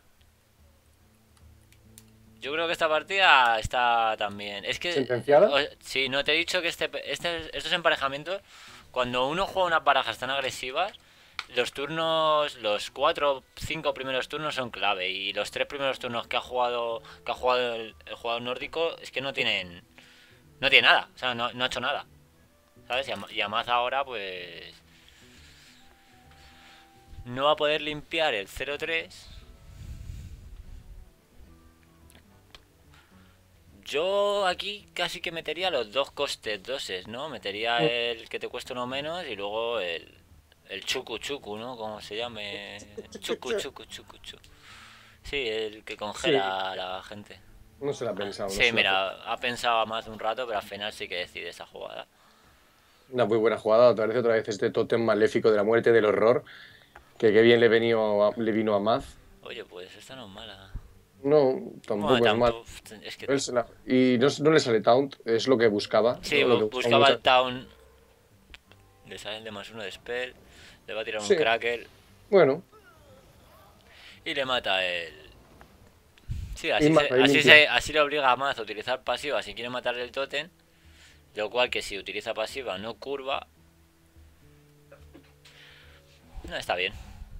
Yo creo que esta partida está también. Es que. ¿Sentenciada? Sí, no te he dicho que estos emparejamientos, cuando uno juega unas barajas tan agresivas, los turnos, los 4 o 5 primeros turnos son clave. Y los 3 primeros turnos que ha jugado el jugador nórdico, es que no tienen. No tiene nada. O sea, no ha hecho nada. ¿Sabes? Y además ahora, pues. No va a poder limpiar el 0-3. Yo aquí casi que metería los dos costes doses, ¿no? Metería el que te cuesta uno menos y luego el chucu chucu, ¿no? Como se llame. Chucu chucu chucu chucu. Sí, el que Sí, congela a la gente. no se la ha pensado. No Sí, se la ha mira, ha pensado más de un rato, pero al final sí que decide esa jugada. Una muy buena jugada, otra vez este tótem maléfico de la muerte, del horror, que qué bien le vino a Maz. Oye, pues esta no es mala. No, Bueno, tampoco es mal. tampoco. Es que. Y no, no le sale taunt, es lo que buscaba. Sí, ¿no? Lo que buscaba buscaba muchas. el town. Le sale el de más uno de spell. Le va a tirar un Sí, cracker. bueno, Y le mata el. Sí, y limpia. así le obliga a Maz a utilizar pasiva si quiere matarle el tótem. Lo cual que si utiliza pasiva no curva. No está bien.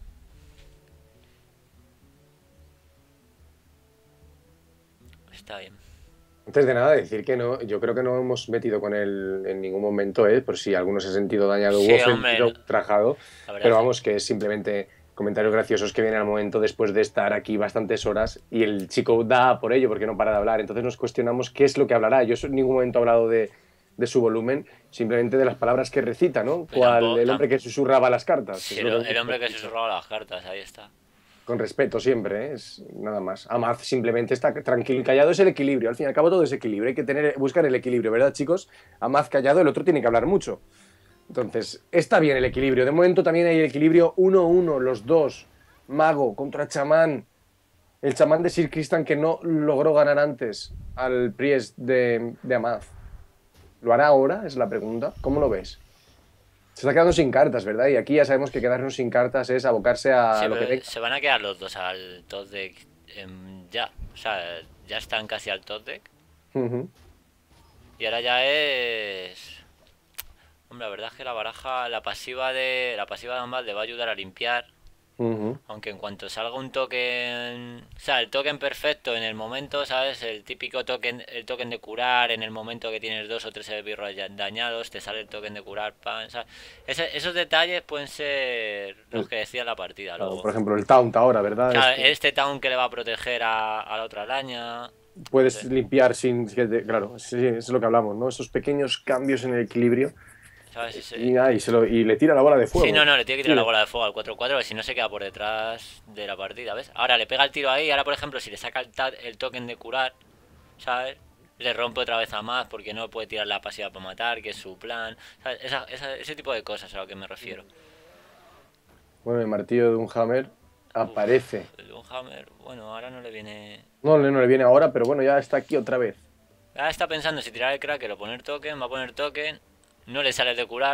Está bien. Antes de nada, decir que no, yo creo que no hemos metido con él en ningún momento, por si alguno se ha sentido dañado u Sí, hombre, ofendido, trajado. la verdad Pero es que. vamos, que es simplemente comentarios graciosos que vienen al momento después de estar aquí bastantes horas y el chico da por ello porque no para de hablar. Entonces nos cuestionamos qué es lo que hablará. Yo en ningún momento he hablado de su volumen, simplemente de las palabras que recita, ¿no? Pero Cual el tampoco, hombre que susurraba las cartas. sí, Es lo que el hombre que dicho. susurraba las cartas, ahí está. Con respeto siempre, es nada más. Amaz simplemente está tranquilo y callado, es el equilibrio. Al fin y al cabo todo es equilibrio. Hay que buscar el equilibrio, ¿verdad, chicos? Amaz callado, el otro tiene que hablar mucho. Entonces, está bien el equilibrio. De momento también hay el equilibrio 1-1, los dos. Mago contra chamán. El chamán de Sir Cristan que no logró ganar antes al Priest de Amaz. ¿Lo hará ahora? Es la pregunta. ¿Cómo lo ves? Se está quedando sin cartas, ¿verdad? Y aquí ya sabemos que quedarnos sin cartas es abocarse a Sí, lo que pero venga. se van a quedar los dos al top deck ya. O sea, ya están casi al top deck. Ujú. Y ahora ya es. Hombre, la verdad es que la pasiva de ambas le va a ayudar a limpiar. Ujú. Aunque en cuanto salga un token, o sea, el token perfecto en el momento, ¿sabes? El típico token, el token de curar en el momento que tienes dos o tres esbirros dañados, te sale el token de curar, pan, ¿sabes? Esos detalles pueden ser los que decía la partida Claro, luego. por ejemplo, el taunt ahora, ¿verdad? Claro, este town que le va a proteger a la otra araña, no Puedes sé, limpiar sin claro, sí, es lo que hablamos, ¿no? Esos pequeños cambios en el equilibrio ¿sabes? y le tira la bola de fuego. Sí, no, le tiene que tirar Sí, la bola de fuego al 4-4, si no se queda por detrás de la partida, ¿ves? Ahora le pega el tiro ahí, ahora por ejemplo si le saca el token de curar, ¿sabes? Le rompe otra vez a más porque no puede tirar la pasiva para matar, que es su plan, ¿sabes? Ese tipo de cosas a lo que me refiero. Bueno, el martillo de un hammer aparece. El Doomhammer, bueno, ahora no le viene. No le viene ahora, pero bueno, ya está aquí otra vez. Ahora está pensando si tirar el cracker o poner token, va a poner token, no le sale el de curar,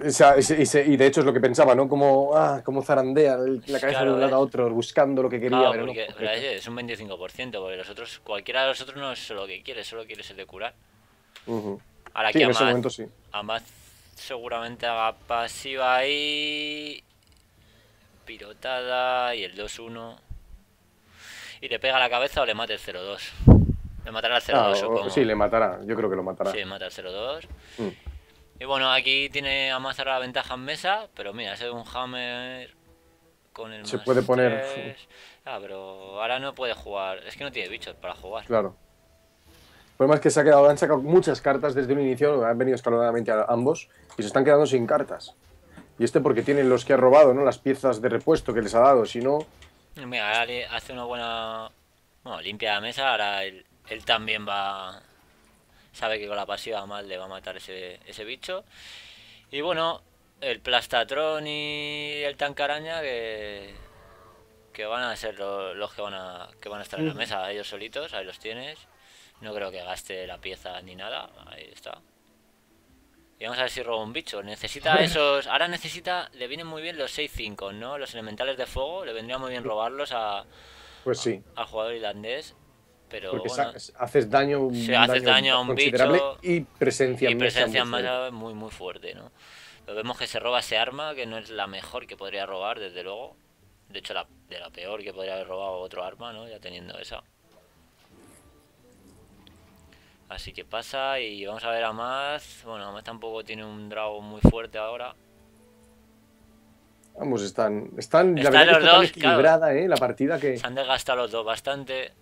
Y de hecho es lo que pensaba, ¿no? Como zarandea la cabeza de Claro, un lado a otro, buscando lo que quería, claro, pero no. pero es un 25%, porque los otros, cualquiera de los otros no es lo que quiere, solo quiere ser de curar. Ujú. Ahora Sí, que en ese momento sí. Amaz seguramente haga pasiva ahí, pirotada y el 2-1. Y le pega a la cabeza o le mata el 0-2. Le matará el Ah, 0-2, sí, supongo. le matará. Yo creo que lo matará. Sí, mata el 0-2. Mm. Y bueno, aquí tiene Amazar la ventaja en mesa, pero mira, ese es un Hammer con el Se puede más poner. 3. Ah, pero ahora no puede jugar. Es que no tiene bichos para jugar. Claro. El problema es que han sacado muchas cartas desde un inicio, han venido escalonadamente a ambos y se están quedando sin cartas. Y porque tienen los que ha robado, ¿no? Las piezas de repuesto que les ha dado, si no. Mira, ahora hace una buena. Bueno, limpia la mesa. Ahora él también va. Sabe que con la pasiva mal le va a matar ese bicho. Y bueno, el Plastatron y el Tancaraña que van a ser los que van a estar en la mesa, ellos solitos, ahí los tienes. No creo que gaste la pieza ni nada, ahí está. Y vamos a ver si roba un bicho. Necesita esos. Ahora necesita. Le vienen muy bien los 6-5, ¿no? Los elementales de fuego. Le vendría muy bien robarlos Pues sí, al jugador irlandés. Pero porque bueno. haces daño, Si un haces daño daño a un considerable bicho. y presencia Y en mesa presencia muy en fuerte. masa muy muy fuerte, ¿no? Pero vemos que se roba ese arma, que no es la mejor que podría robar, desde luego. De hecho, de la peor que podría haber robado otro arma, ¿no? Ya teniendo esa. Así que pasa y vamos a ver a Maz. Bueno, Maz tampoco tiene un drago muy fuerte ahora. Ambos la Están verdad que los está tan dos, claro. equilibrada, la partida Se que. han desgastado los dos bastante.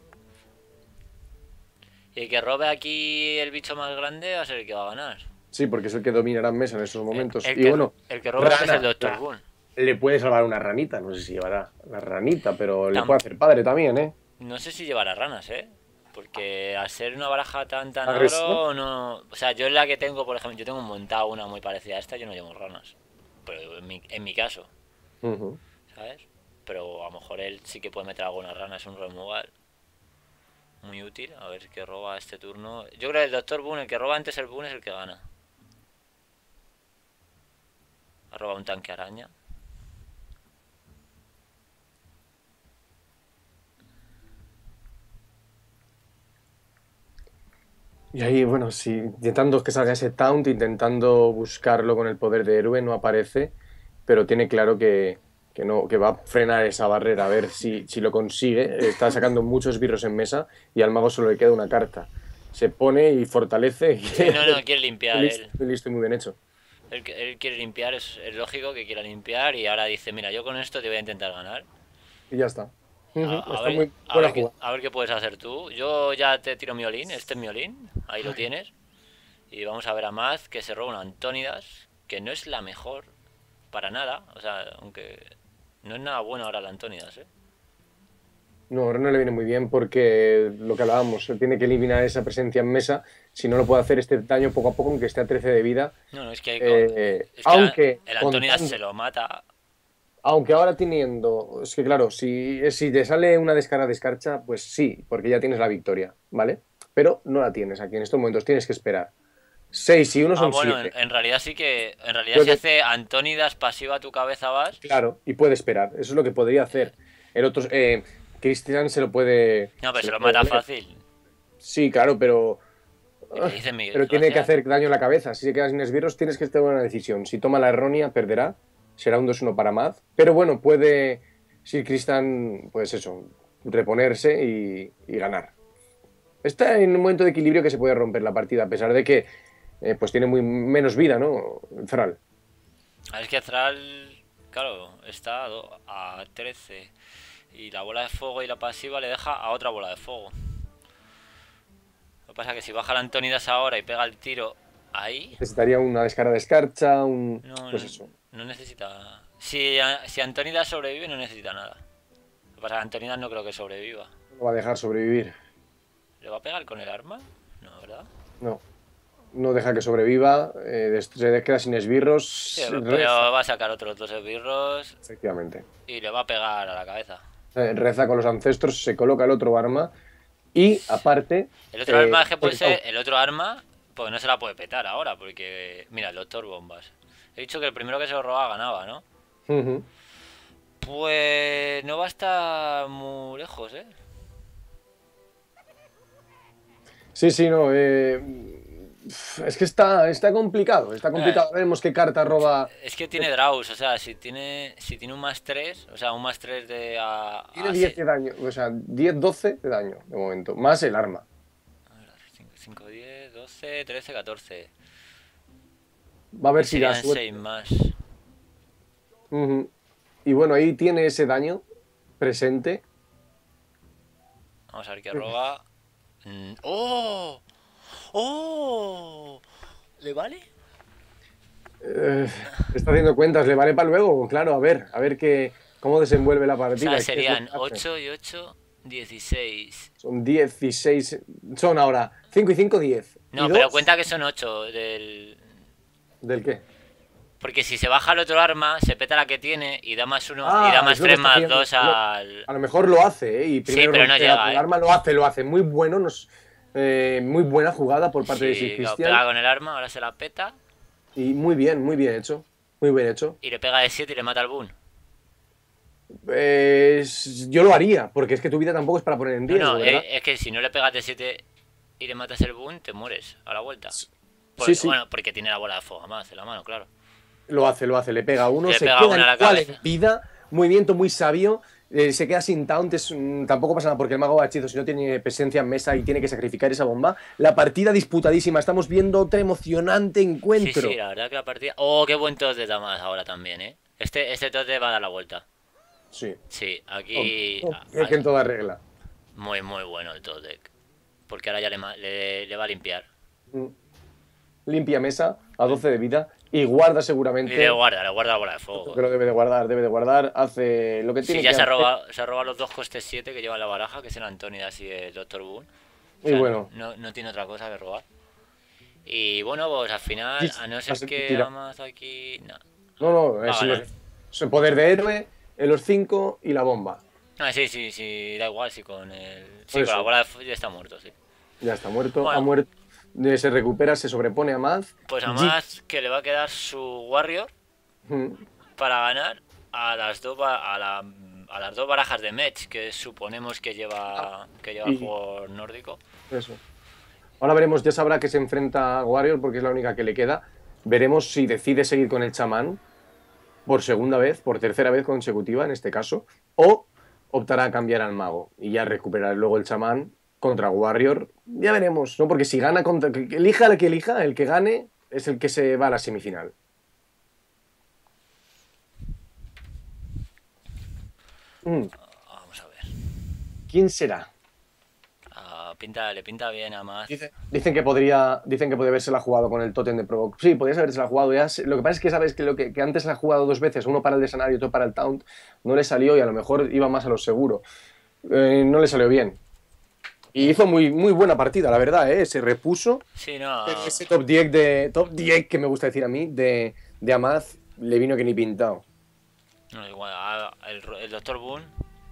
Y el que robe aquí el bicho más grande va a ser el que va a ganar. Sí, porque es el que dominará en mesa en esos momentos. El Y que, bueno, el que robe es el rana, Doctor Boone. le puede salvar una ranita, no sé si llevará la ranita, pero le Tam- puede hacer padre también, ¿eh? no sé si llevará ranas, ¿eh? Porque al ser una baraja tan Agresiva. agro, no. O sea, yo en la que tengo, por ejemplo, yo tengo montado una muy parecida a esta, yo no llevo ranas. Pero en mi caso, Ujú. ¿sabes? Pero a lo mejor él sí que puede meter alguna rana, es un removal muy útil. A ver qué roba este turno. Yo creo que el Doctor Boone, el que roba antes el Boone es el que gana. Ha robado un tanque araña. Y ahí, bueno, sí, intentando que salga ese taunt, intentando buscarlo con el poder de héroe, no aparece, pero tiene claro que no, que va a frenar esa barrera, a ver si lo consigue. Está sacando muchos birros en mesa y al mago solo le queda una carta. Se pone y fortalece. Sí, no, quiere limpiar él. Muy listo y muy bien hecho. Él quiere limpiar, es lógico que quiera limpiar y ahora dice, mira, yo con esto te voy a intentar ganar. Y ya está. A, Ujú. a Está ver, muy buena jugada. a ver qué puedes hacer tú. Yo ya te tiro mi olín, este es mi olín, ahí lo Ay. tienes. Y vamos a ver a Maz que se roba una Antónidas, que no es la mejor para nada. O sea, aunque no es nada bueno ahora la Antónidas, ¿eh? No, ahora no le viene muy bien porque lo que hablábamos, tiene que eliminar esa presencia en mesa. Si no lo puede hacer este daño poco a poco, aunque esté a 13 de vida. No, es que, es que Aunque el Antónidas contando, se lo mata. aunque ahora teniendo, es que claro, si te sale una descarga de escarcha, pues sí, porque ya tienes la victoria, ¿vale? Pero no la tienes aquí en estos momentos, tienes que esperar. 6 y uno Ah, son bueno, en, 7. en realidad sí que. En realidad si Puede, hace Antónidas pasiva a tu cabeza vas. claro, y puede esperar. Eso es lo que podría hacer. El otro, Christian No, pero se se lo lo puede mata valer. fácil. Sí, claro, pero ¿Y qué dice mi pero tiene que desgracia? hacer daño en la cabeza. Si se queda sin esbirros, tienes que tomar una decisión. Si toma la errónea, perderá. Será un 2-1 para Maz. Pero bueno, puede, si Cristian, pues eso, reponerse y ganar. Está en un momento de equilibrio que se puede romper la partida, a pesar de que pues tiene muy menos vida, ¿no? Zral. Es que Thrall, claro, está a 13. Y la bola de fuego y la pasiva le deja a otra bola de fuego. Lo que pasa es que si baja la Antonidas ahora y pega el tiro ahí, Necesitaría una descarga de escarcha, no, pues eso. no necesita. Si Antonidas sobrevive, no necesita nada. Lo que pasa es que Antonidas no creo que sobreviva. No lo va a dejar sobrevivir. ¿Le va a pegar con el arma? No, ¿verdad? No, no deja que sobreviva. Se queda sin Sí, esbirros. Reza, pero va a sacar otros dos esbirros efectivamente. y le va a pegar a la cabeza. Reza con los ancestros, se coloca el otro arma y aparte, El otro arma es que puede porque, ser el otro arma, pues no se la puede petar ahora, porque. Mira, el doctor Bombas. He dicho que el primero que se lo robaba ganaba, ¿no? Ujú. Pues no va a estar muy lejos, ¿eh? Sí, sí, no. Es que está complicado, está Eh, complicado. Veremos qué carta roba. es que tiene draws, o sea, si tiene un más 3, o sea, un más 3 de Tiene a 10 de daño, o sea, 10-12 de daño de momento, más el arma. 5, 10, 12, 13, 14. Va a Y ver si da serían 6 suerte. más. Ujú. Y bueno, ahí tiene ese daño presente. Vamos a ver qué roba. ¡Oh! ¡Oh! ¿Le vale? Eh, Está haciendo cuentas, ¿le vale para luego? Claro, a ver cómo desenvuelve la O sea, partida, qué es lo que serían hace. 8 y 8, 16. Son 16, son ahora 5 y 5 10. ¿Y No, pero 2? cuenta que son 8 del... ¿Del qué? Porque si se baja el otro arma, se peta la que tiene y da más uno y da Ah, más es lo que 3 está más haciendo. 2 al... A lo mejor lo hace, ¿eh? Y Sí, primero pero no rompe llega, el ¿eh? arma, lo hace. Muy bueno, muy buena jugada por parte de Sir Si claro, pega Christian. con el arma, ahora se la peta Y muy bien hecho. Muy bien hecho. y le pega de 7 y le mata al Boon. Yo lo haría, porque es que tu vida tampoco es para poner en No, riesgo, no, ¿verdad? es que si no le pegas de 7 y le matas el Boon, te mueres a la vuelta. Sí, sí, Bueno, porque tiene la bola de fuego más en la mano, claro. lo hace, le pega a uno, Le se pega queda una a la igual en cabeza. vida, movimiento muy sabio, se queda sin taunt, tampoco pasa nada porque el mago de hechizo si no tiene presencia en mesa y tiene que sacrificar esa bomba. La partida disputadísima, estamos viendo otro emocionante Sí, sí, encuentro. la verdad que la partida... Oh, qué buen tot de damas ahora también, ¿eh? Este tot va a dar la vuelta. Sí, Sí, top, aquí... top deck en toda regla. Muy, muy bueno el tot deck. Porque ahora ya le va a limpiar. Mm. Limpia mesa a 12 de vida y guarda Y seguramente. le guarda la bola de Creo fuego. que lo debe de guardar, hace lo que Sí, tiene ya que hacer. se ha robado los dos costes 7 que lleva en la baraja, que es el Antonidas y el Doctor Boon. O Y sea, bueno, no tiene otra cosa que robar. Y bueno, pues al final, a no va a ser ser que tira. Amas aquí... No, No, no, va a ganar. es el poder de héroe, en los 5 y la bomba. Ah, sí, sí, sí, da igual, sí, con el... Por Sí, con la eso, bola de fuego ya está muerto, sí. ya está muerto, ha Bueno, muerto, se recupera, se sobrepone a Maz. pues G. además que le va a quedar su Warrior Mm, para ganar a las a las dos barajas de match que suponemos que lleva el Y juego nórdico. eso. Ahora veremos, ya sabrá que se enfrenta a Warrior porque es la única que le queda. Veremos si decide seguir con el chamán por segunda vez, por tercera vez consecutiva en este caso, o optará a cambiar al mago y ya recuperar luego el chamán contra Warrior. Ya veremos, ¿no? Porque si gana contra. Que elija el que elija, el que gane es el que se va a la semifinal. Mm, Vamos a ver. ¿Quién será? Le pinta bien a más. Dicen que podría habérsela jugado con el tótem de Provoke. Sí, podrías habérsela jugado ya. Lo que pasa es que sabes que que antes la ha jugado dos veces, uno para el de y otro para el Taunt, no le salió y a lo mejor iba más a lo seguro. No le salió bien. Y hizo muy buena partida, la verdad, ¿eh? Se repuso. Sí, no. Pero ese top 10 que me gusta decir a mí, de Amaz, le vino que ni pintado. No, igual, el Doctor Boon.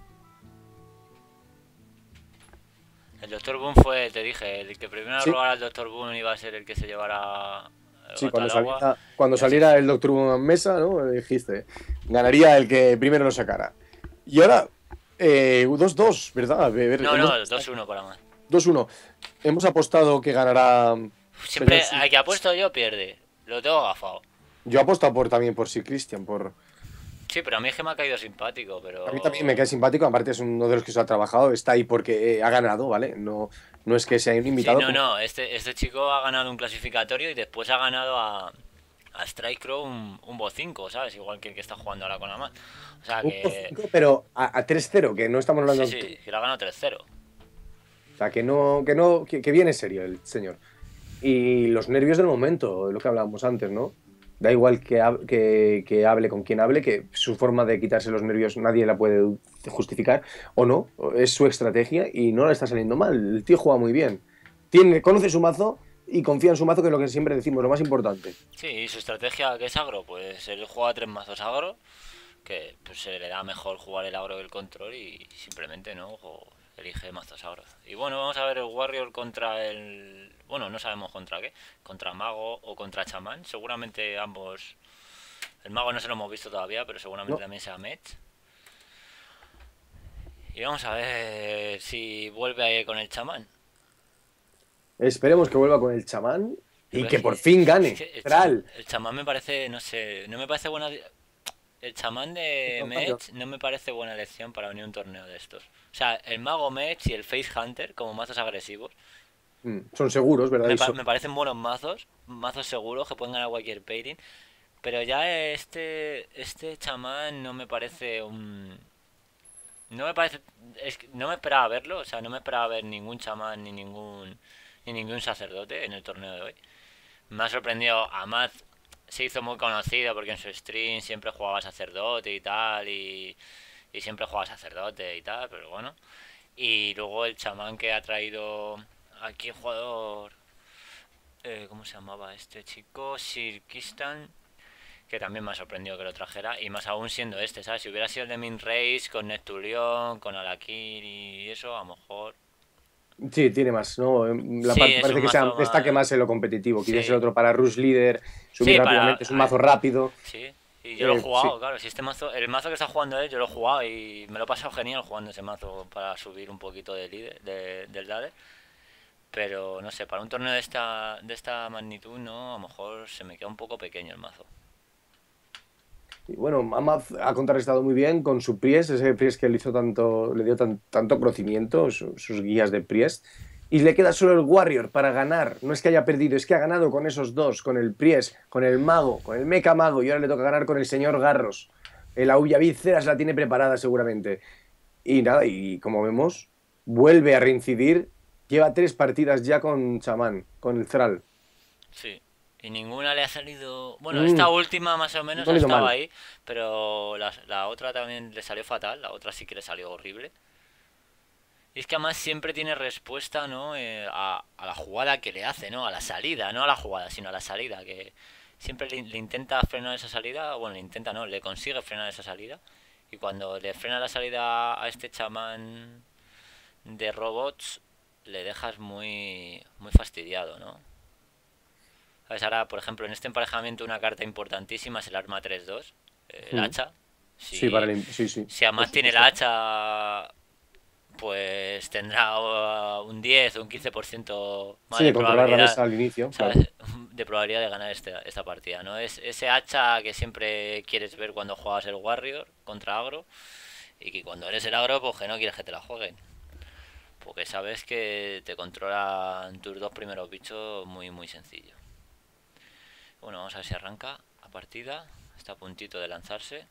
El Doctor Boon fue, te dije, el que primero Sí, robara al Doctor Boon iba a ser el que se llevara el sí, gato al agua. cuando Y así saliera fue. el Doctor en mesa, ¿no? Dijiste, ganaría el que primero lo sacara. Y ahora, 2-2, ¿verdad? No, no, 2-1 para más. 2-1. Hemos apostado que ganará señor Siempre, al que apuesto yo pierde. Lo tengo agafado. Yo apuesto también por Sir Christian, Sí, pero a mí es que me ha caído simpático, A mí también me pero... cae simpático, aparte es uno de los que se ha trabajado, está ahí porque ha ganado, ¿vale? No, no es que sea un Sí, invitado no, como... no, este chico ha ganado un clasificatorio y después ha ganado a Strike un Bo 5, ¿sabes? Igual que el que está jugando ahora con Amat. O sea Un que... 5, pero a 3-0, que no estamos Sí, hablando... sí, que lo ha ganado 3-0. O sea, que viene serio el señor. Y los nervios del momento, lo que hablábamos antes, ¿no? Da igual que hable con quien hable, que su forma de quitarse los nervios nadie la puede justificar, o no, es su estrategia y no le está saliendo mal. El tío juega muy bien. Conoce su mazo y confía en su mazo, que es lo que siempre decimos, lo más importante. Sí, y su estrategia que es agro, pues él juega tres mazos agro, que pues se le da mejor jugar el agro que el control y simplemente no elige mazos agro. Y bueno, vamos a ver el Warrior contra el... Bueno, no sabemos contra qué, contra Mago o contra Chamán, seguramente ambos El mago no se lo hemos visto todavía, pero seguramente No, también sea Mech. Y vamos a ver si vuelve ahí con el chamán. esperemos que vuelva con el chamán y Pero que por fin es gane. que Tral. el chamán me parece, no sé, no me parece buena. El chamán de Mech no me parece buena elección para venir a un torneo de estos. O sea, el mago Mech y el Face Hunter como mazos agresivos Son seguros, ¿verdad? me parecen buenos mazos, mazos seguros que pueden ganar cualquier pairing. Pero ya este chamán no me parece un. No me parece. No me esperaba verlo, o sea, no me esperaba ver ningún chamán ni ningún sacerdote en el torneo de hoy. Me ha sorprendido, Amad se hizo muy conocido porque en su stream siempre jugaba sacerdote y tal, y siempre jugaba sacerdote y tal, pero bueno. Y luego el chamán que ha traído aquí el jugador, ¿cómo se llamaba este chico? Sirkistan, que también me ha sorprendido que lo trajera, y más aún siendo este, ¿sabes? Si hubiera sido el de Min Race, con Neptulión, con Alakir y eso, a lo mejor. Sí, tiene más, ¿no? Sí, es un Parece que mazo destaque más. más en lo competitivo. Quizás el Sí, otro para Rush Leader, subir sí, para. rápidamente, es un mazo rápido. Sí, y yo lo he Sí. jugado, claro. Si este mazo, el mazo que está jugando él, yo lo he jugado y me lo he pasado genial jugando ese mazo para subir un poquito de líder, del ladder. Pero no sé, para un torneo de esta magnitud, no, a lo mejor se me queda un poco pequeño el mazo. Y bueno, Amaz ha contrarrestado muy bien con su Priest, ese Priest que le hizo tanto, le dio tanto conocimiento, sus guías de Priest. Y le queda solo el Warrior para ganar. No es que haya perdido, es que ha ganado con esos dos, con el Priest, con el Mago, con el Mecha Mago, y ahora le toca ganar con el señor Garros. El Aullavit Ceras la tiene preparada seguramente. Y nada, y como vemos, vuelve a reincidir. Lleva 3 partidas ya con Chamán, con el Thrall. Sí. Y ninguna le ha salido. Bueno, esta Mm, última más o menos no ha le ha ido estado mal. ahí, pero la otra también le salió fatal, la otra sí que le salió horrible. Y es que además siempre tiene respuesta, ¿no? A la jugada que le hace, ¿no? A la salida, no a la jugada, sino a la salida. Que siempre le intenta frenar esa salida, bueno, le intenta, no, le consigue frenar esa salida. Y cuando le frena la salida a este chamán de robots, le dejas muy, muy fastidiado, ¿no? ¿Sabes? Ahora, por ejemplo, en este emparejamiento una carta importantísima es el arma 3-2, el Mm, hacha. sí, Si, sí, sí, si por además tiene el supuesto. hacha, pues tendrá un 10 o un 15% más Sí, de de controlar la probabilidad, mesa al inicio, claro. ¿sabes? De probabilidad de ganar esta partida, ¿no? Es ese hacha que siempre quieres ver cuando juegas el Warrior contra agro y que cuando eres el agro, pues que no quieres que te la jueguen. Porque sabes que te controlan tus dos primeros bichos muy, muy sencillo. Bueno, vamos a ver si arranca la partida. Está a puntito de lanzarse.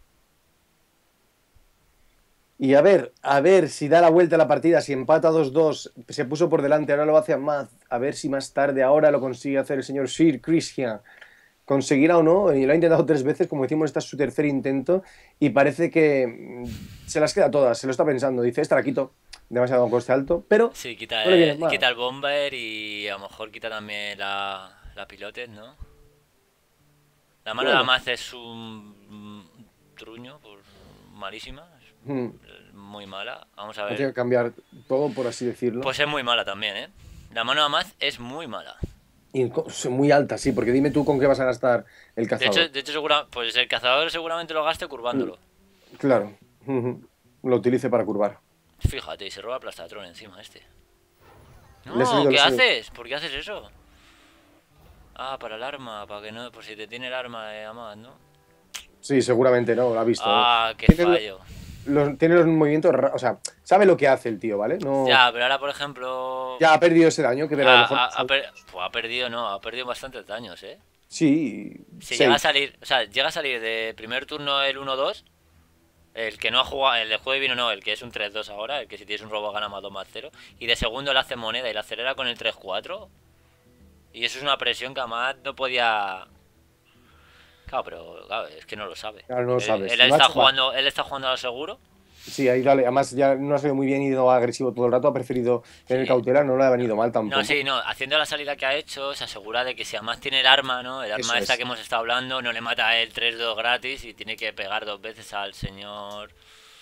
Y a ver si da la vuelta a la partida, si empata 2-2, se puso por delante, ahora lo hace a Maz, a ver si más tarde ahora lo consigue hacer el señor Sir Christian. ¿Conseguirá o no? Y lo ha intentado 3 veces, como decimos, este es su tercer intento y parece que se las queda todas, se lo está pensando, dice, esta la quito, demasiado coste alto, pero Sí, no le viene quita mal. el bomber y a lo mejor quita también la pilotes, ¿no? La mano de Bueno, Amaz es un truño, malísima, mm, es muy mala. Vamos a ha ver. tenido que cambiar todo, por así decirlo. Pues es muy mala también, ¿eh? La mano de Amaz es muy mala. Y muy alta, sí, porque dime tú con qué vas a gastar el De hecho, cazador. de hecho pues el cazador seguramente lo gaste Mm, curvándolo. claro, ujú, lo utilice para curvar. Fíjate, y se roba Plastatron encima este. Le ha No, salido, le ha ¿qué salido. haces? ¿Por qué haces eso? Ah, para el arma, para que no, por si te tiene el arma de Amaz, ¿no? Sí, seguramente no, lo ha visto. Ah, qué Tiene, fallo. tiene los movimientos, o sea, sabe lo que hace el tío, ¿vale? No, Ya, pero ahora, por ejemplo, ya ha perdido ese daño, que pero a lo mejor pues ha perdido, no, ha perdido bastantes daños, ¿eh? sí, Si llega a 6. salir, o sea, llega a salir de primer turno el 1-2, el que no ha jugado, el de juego divino no, el que es un 3-2 ahora, el que si tienes un robo gana más 2 más 0, y de segundo le hace moneda y la acelera con el 3-4, y eso es una presión que Amat no podía. Claro, pero claro, es que no lo sabe. Claro, no lo Él, sabes. él Lo ha está hecho mal. jugando, él está jugando a lo seguro. Sí, ahí dale. Además, ya no ha salido muy bien y no agresivo todo el rato. Ha preferido tener Sí. cautela, no le ha No, venido mal no, tampoco. sí, no. Haciendo la salida que ha hecho, se asegura de que si además tiene el arma, ¿no? El arma Eso esta que es. hemos estado hablando, no le mata a él 3-2 gratis y tiene que pegar dos veces al señor.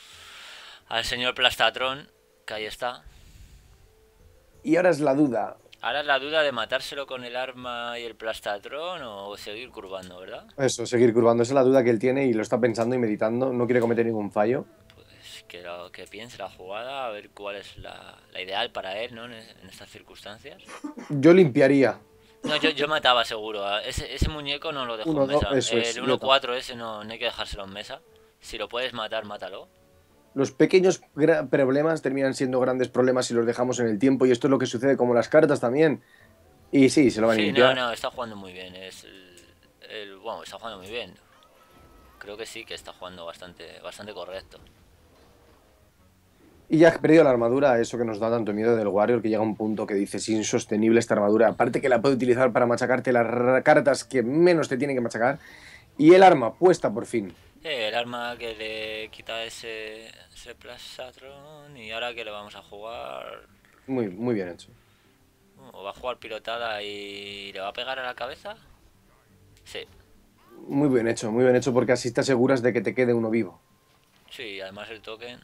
Al señor Plastatron, que ahí está. Y ahora es la duda. Ahora es la duda de matárselo con el arma y el plastatron o seguir curvando, ¿verdad? Eso, seguir curvando. Esa es la duda que él tiene y lo está pensando y meditando. No quiere cometer ningún fallo. Pues que lo que piense la jugada, a ver cuál es la ideal para él, ¿no? En estas circunstancias. Yo limpiaría. No, yo mataba seguro. Ese muñeco no lo dejo en Uno, dos, mesa. eso es. El Yo también. 1-4 ese no hay que dejárselo en mesa. Si lo puedes matar, mátalo. Los pequeños problemas terminan siendo grandes problemas si los dejamos en el tiempo y esto es lo que sucede como las cartas también. Y sí, se lo van a Sí, no, limpiar. no, está jugando muy bien. Bueno, está jugando muy bien. Creo que sí, que está jugando bastante correcto. Y ya ha perdido la armadura, eso que nos da tanto miedo del Warrior, que llega a un punto que dice, es insostenible esta armadura. Aparte que la puede utilizar para machacarte las cartas que menos te tienen que machacar. Y el arma, puesta por fin. El arma que le quita ese Plasatron y ahora que le vamos a jugar... Muy, muy bien hecho. ¿O va a jugar pilotada y le va a pegar a la cabeza? Sí, Muy bien hecho porque así te aseguras de que te quede uno vivo. sí, además el token...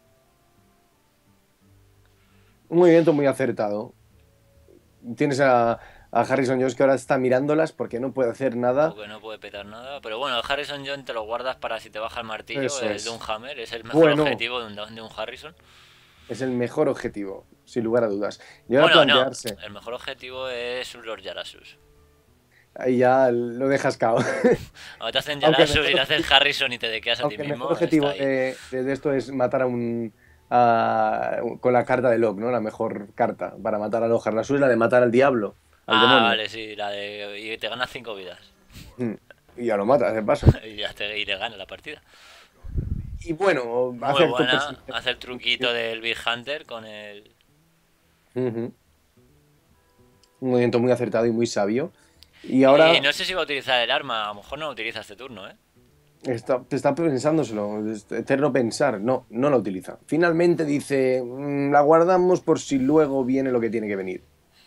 Un movimiento muy acertado. Tienes a Harrison Jones que ahora está mirándolas porque no puede hacer nada. Porque no puede petar nada. Pero bueno, el Harrison John te lo guardas para si te baja el martillo. Eso El es. Doomhammer es el mejor Bueno, objetivo de un Harrison. es el mejor objetivo, sin lugar a dudas. Y ahora Bueno, no. plantearse. El mejor objetivo es un Lord Yarasus. Ahí ya lo dejas cao. O te hacen Aunque el Yarasus y mejor te haces objetivo, Harrison y te dequeas a ti aunque el mejor mismo, está objetivo ahí. de esto es matar a un. Con la carta de Locke, ¿no? La mejor carta para matar a Locke. La suya es la de matar al diablo, al Ah, demonio. vale, sí, y te ganas 5 vidas. Mm. Y ya lo matas, de paso. Y te gana la partida. Y bueno, Muy hace acto buena. personal. Hace el truquito del Big Hunter con el... Ujú. Un movimiento muy acertado y muy sabio. Y Y ahora no sé si va a utilizar el arma. A lo mejor no lo utiliza este turno, ¿eh? te está pensándoselo, es eterno pensar. No, no la utiliza. Finalmente dice, la guardamos por si luego viene lo que tiene que venir.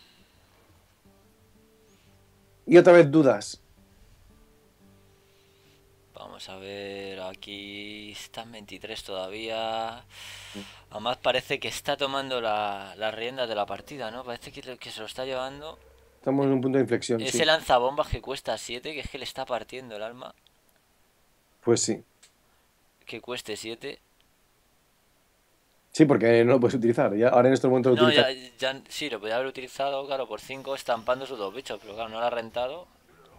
Y otra vez dudas. Vamos a ver, aquí están 23 todavía. Además parece que está tomando las riendas de la partida, ¿no? Parece que se lo está llevando. Estamos en un punto de inflexión, Ese sí. lanzabombas que cuesta 7, que es que le está partiendo el alma. Pues sí. Que cueste 7. Sí, porque no lo puedes utilizar. Ya, ahora en estos momentos lo No, utilizas. ya sí, lo podía haber utilizado, claro, por 5 estampando sus dos bichos, pero claro, no lo ha rentado.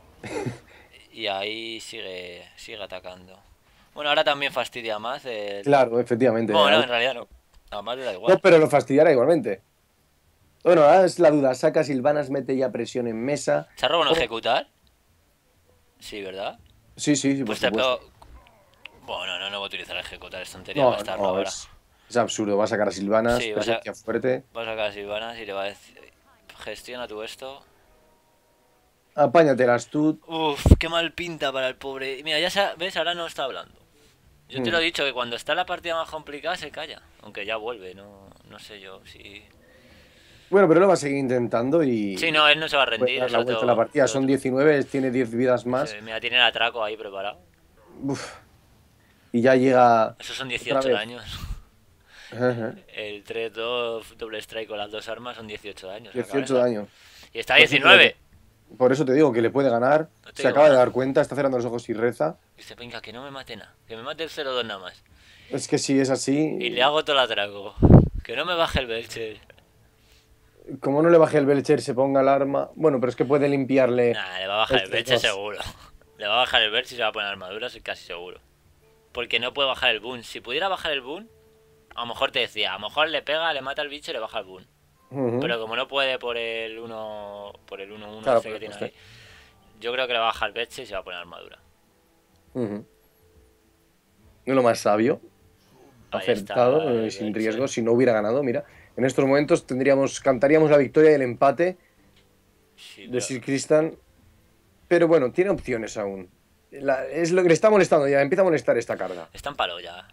Y ahí sigue atacando. Bueno, ahora también fastidia más el... Claro, efectivamente. Bueno, no, en realidad no. A más le da No, igual. pero lo fastidiará igualmente. Bueno, ahora es la duda. Saca Silvanas, mete ya presión en mesa. ¿Se ha robado un O... ejecutar? Sí, ¿verdad? Sí, sí, sí, por Pues te supuesto. pego... Bueno, no voy a utilizar ejecutar, es tontería No, gastarlo no, ahora. es absurdo. Va a sacar a Silvanas, Sí, presencia fuerte. vas a sacar a Silvanas y le va a decir... Gestiona tú esto. Apáñatelas tú. Uf, qué mal pinta para el pobre. Mira, ves, ahora no está hablando. Yo te lo Mm. he dicho, que cuando está la partida más complicada se calla. Aunque ya vuelve, no sé yo si... Bueno, pero lo va a seguir intentando Sí, no, y él no se va a puede rendir, dar la vuelta a la partida. Son 19, tiene 10 vidas Sí, más. mira, tiene el atraco ahí preparado. Uf, y ya llega Esos son otra 18 vez. años. Ajá. El 3-2 doble strike con las dos armas son 18 años a la 18 de cabeza. año. Y está Por eso te digo 19. por eso te digo que le puede ganar. No te Se digo acaba de nada. dar cuenta, está cerrando los ojos y reza. Dice, venga, que no me mate nada. Que me mate el 0-2 nada más. Es que si es Y le así, hago todo el atraco. Que no me baje el Belcher. como no le baje el Belcher, se ponga el arma. Bueno, pero es que puede limpiarle Nah, le va a bajar el el Belcher 3-2. seguro. Le va a bajar el Belcher y se va a poner armadura, soy casi seguro. Porque no puede bajar el boon. Si pudiera bajar el boon, a lo mejor te decía, a lo mejor le pega, le mata al bicho y le baja el boon. Ujú. Pero como no puede por el 1-1 Claro, ese por que el tiene coste. ahí, yo creo que le va a bajar el Belcher y se va a poner armadura. Ujú. Es lo más sabio, Ahí está acertado, el sin Belcher. riesgo. Si no hubiera ganado, mira, en estos momentos cantaríamos la victoria y el empate Sí, de pero Sir Kristan. Pero bueno, tiene opciones aún. Es lo que le está molestando ya, empieza a molestar esta carga. está en palo ya.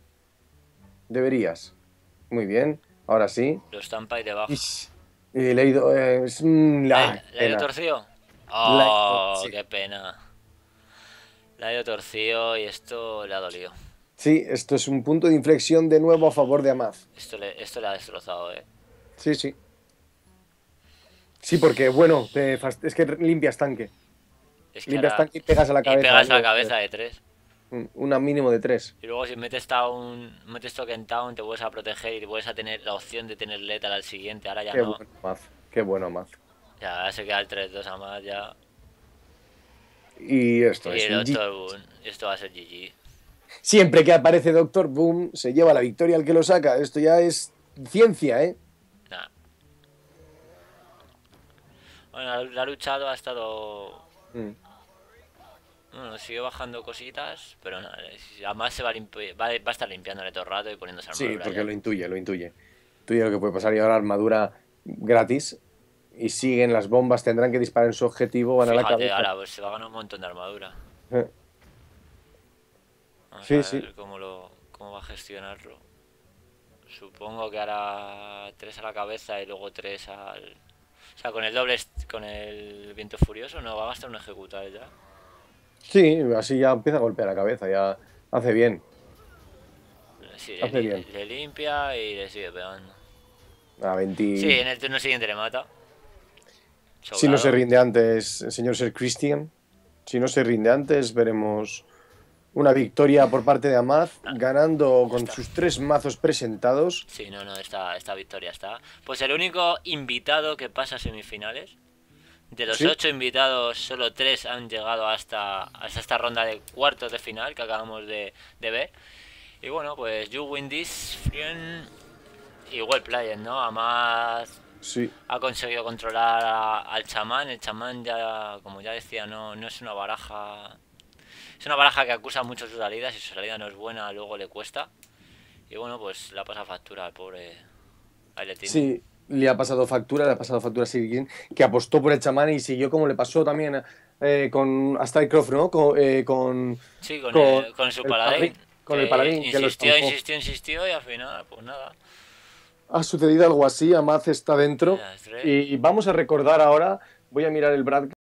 Deberías. Muy bien, ahora sí. Lo estampa y le baja. Ish. Le he ido. ¿La he ido Pena. torcido? La he ido- Oh, sí. qué pena. La he ido torcido y esto le ha dolido. Sí, esto es un punto de inflexión de nuevo a favor de Amaz. Esto le ha destrozado, eh. Sí, sí. Sí, porque, bueno, es que limpias tanque. Es que Limpias ahora... tanque y pegas a la Y cabeza. pegas a la Luego, cabeza de 3. una mínimo de 3. Y luego si metes Token Town, te vuelves a proteger y te vuelves a tener la opción de tener Lethal al siguiente. Ahora ya Qué no. bueno, mazo. Qué bueno, mazo. Ya se queda el 3-2 a más ya. Y esto Y es el un G. Doctor Boom. Esto va a ser GG. Siempre que aparece Doctor Boom, se lleva la victoria al que lo saca. Esto ya es ciencia, ¿eh? Nah. Bueno, la luchado ha estado... Mm. Bueno, sigue bajando cositas, pero nada, además se va a estar limpiándole todo el rato y poniéndose Sí, armadura porque ya. lo intuye, lo intuye. Intuye lo que puede pasar y ahora armadura gratis. Y siguen las bombas, tendrán que disparar en su objetivo, van a la Fíjate, cabeza. ahora pues se va a ganar un montón de armadura. Eh, Vamos Sí, a sí. ver cómo va a gestionarlo. Supongo que hará 3 a la cabeza y luego 3 al... O sea, con el doble, con el viento furioso, no va a gastar un ejecutar ya. Sí, así ya empieza a golpear la cabeza, ya hace bien, Sí, hace bien. le limpia y le sigue pegando. A 20. Sí, en el turno siguiente le mata. Si no se Sobrado. rinde antes, el señor Sir Christian. Si no se rinde antes, veremos una victoria por parte de Amaz, ganando Ya con está. sus 3 mazos presentados. Sí, no, esta victoria está. Pues el único invitado que pasa a semifinales. De los Sí, 8 invitados, solo 3 han llegado hasta esta ronda de cuartos de final que acabamos de ver. Y bueno, pues you win this, friend. Y well played, ¿no? Además sí. ha conseguido controlar al chamán. El chamán ya, como ya decía, no es una baraja... Es una baraja que acusa mucho sus salidas y su salida no es buena, luego le cuesta. Y bueno, pues le ha pasado factura al pobre Ailetini. Sí, le ha pasado factura a Sir Christian, que apostó por el chamán y siguió como le pasó también a Starcroft, ¿no? Sí, Con con su el paladín, paladín, con el que paladín, que lo estampó. insistió y al final, pues nada. Ha sucedido algo así, Amaz está dentro. Ya, Y vamos a recordar ahora, voy a mirar el Brad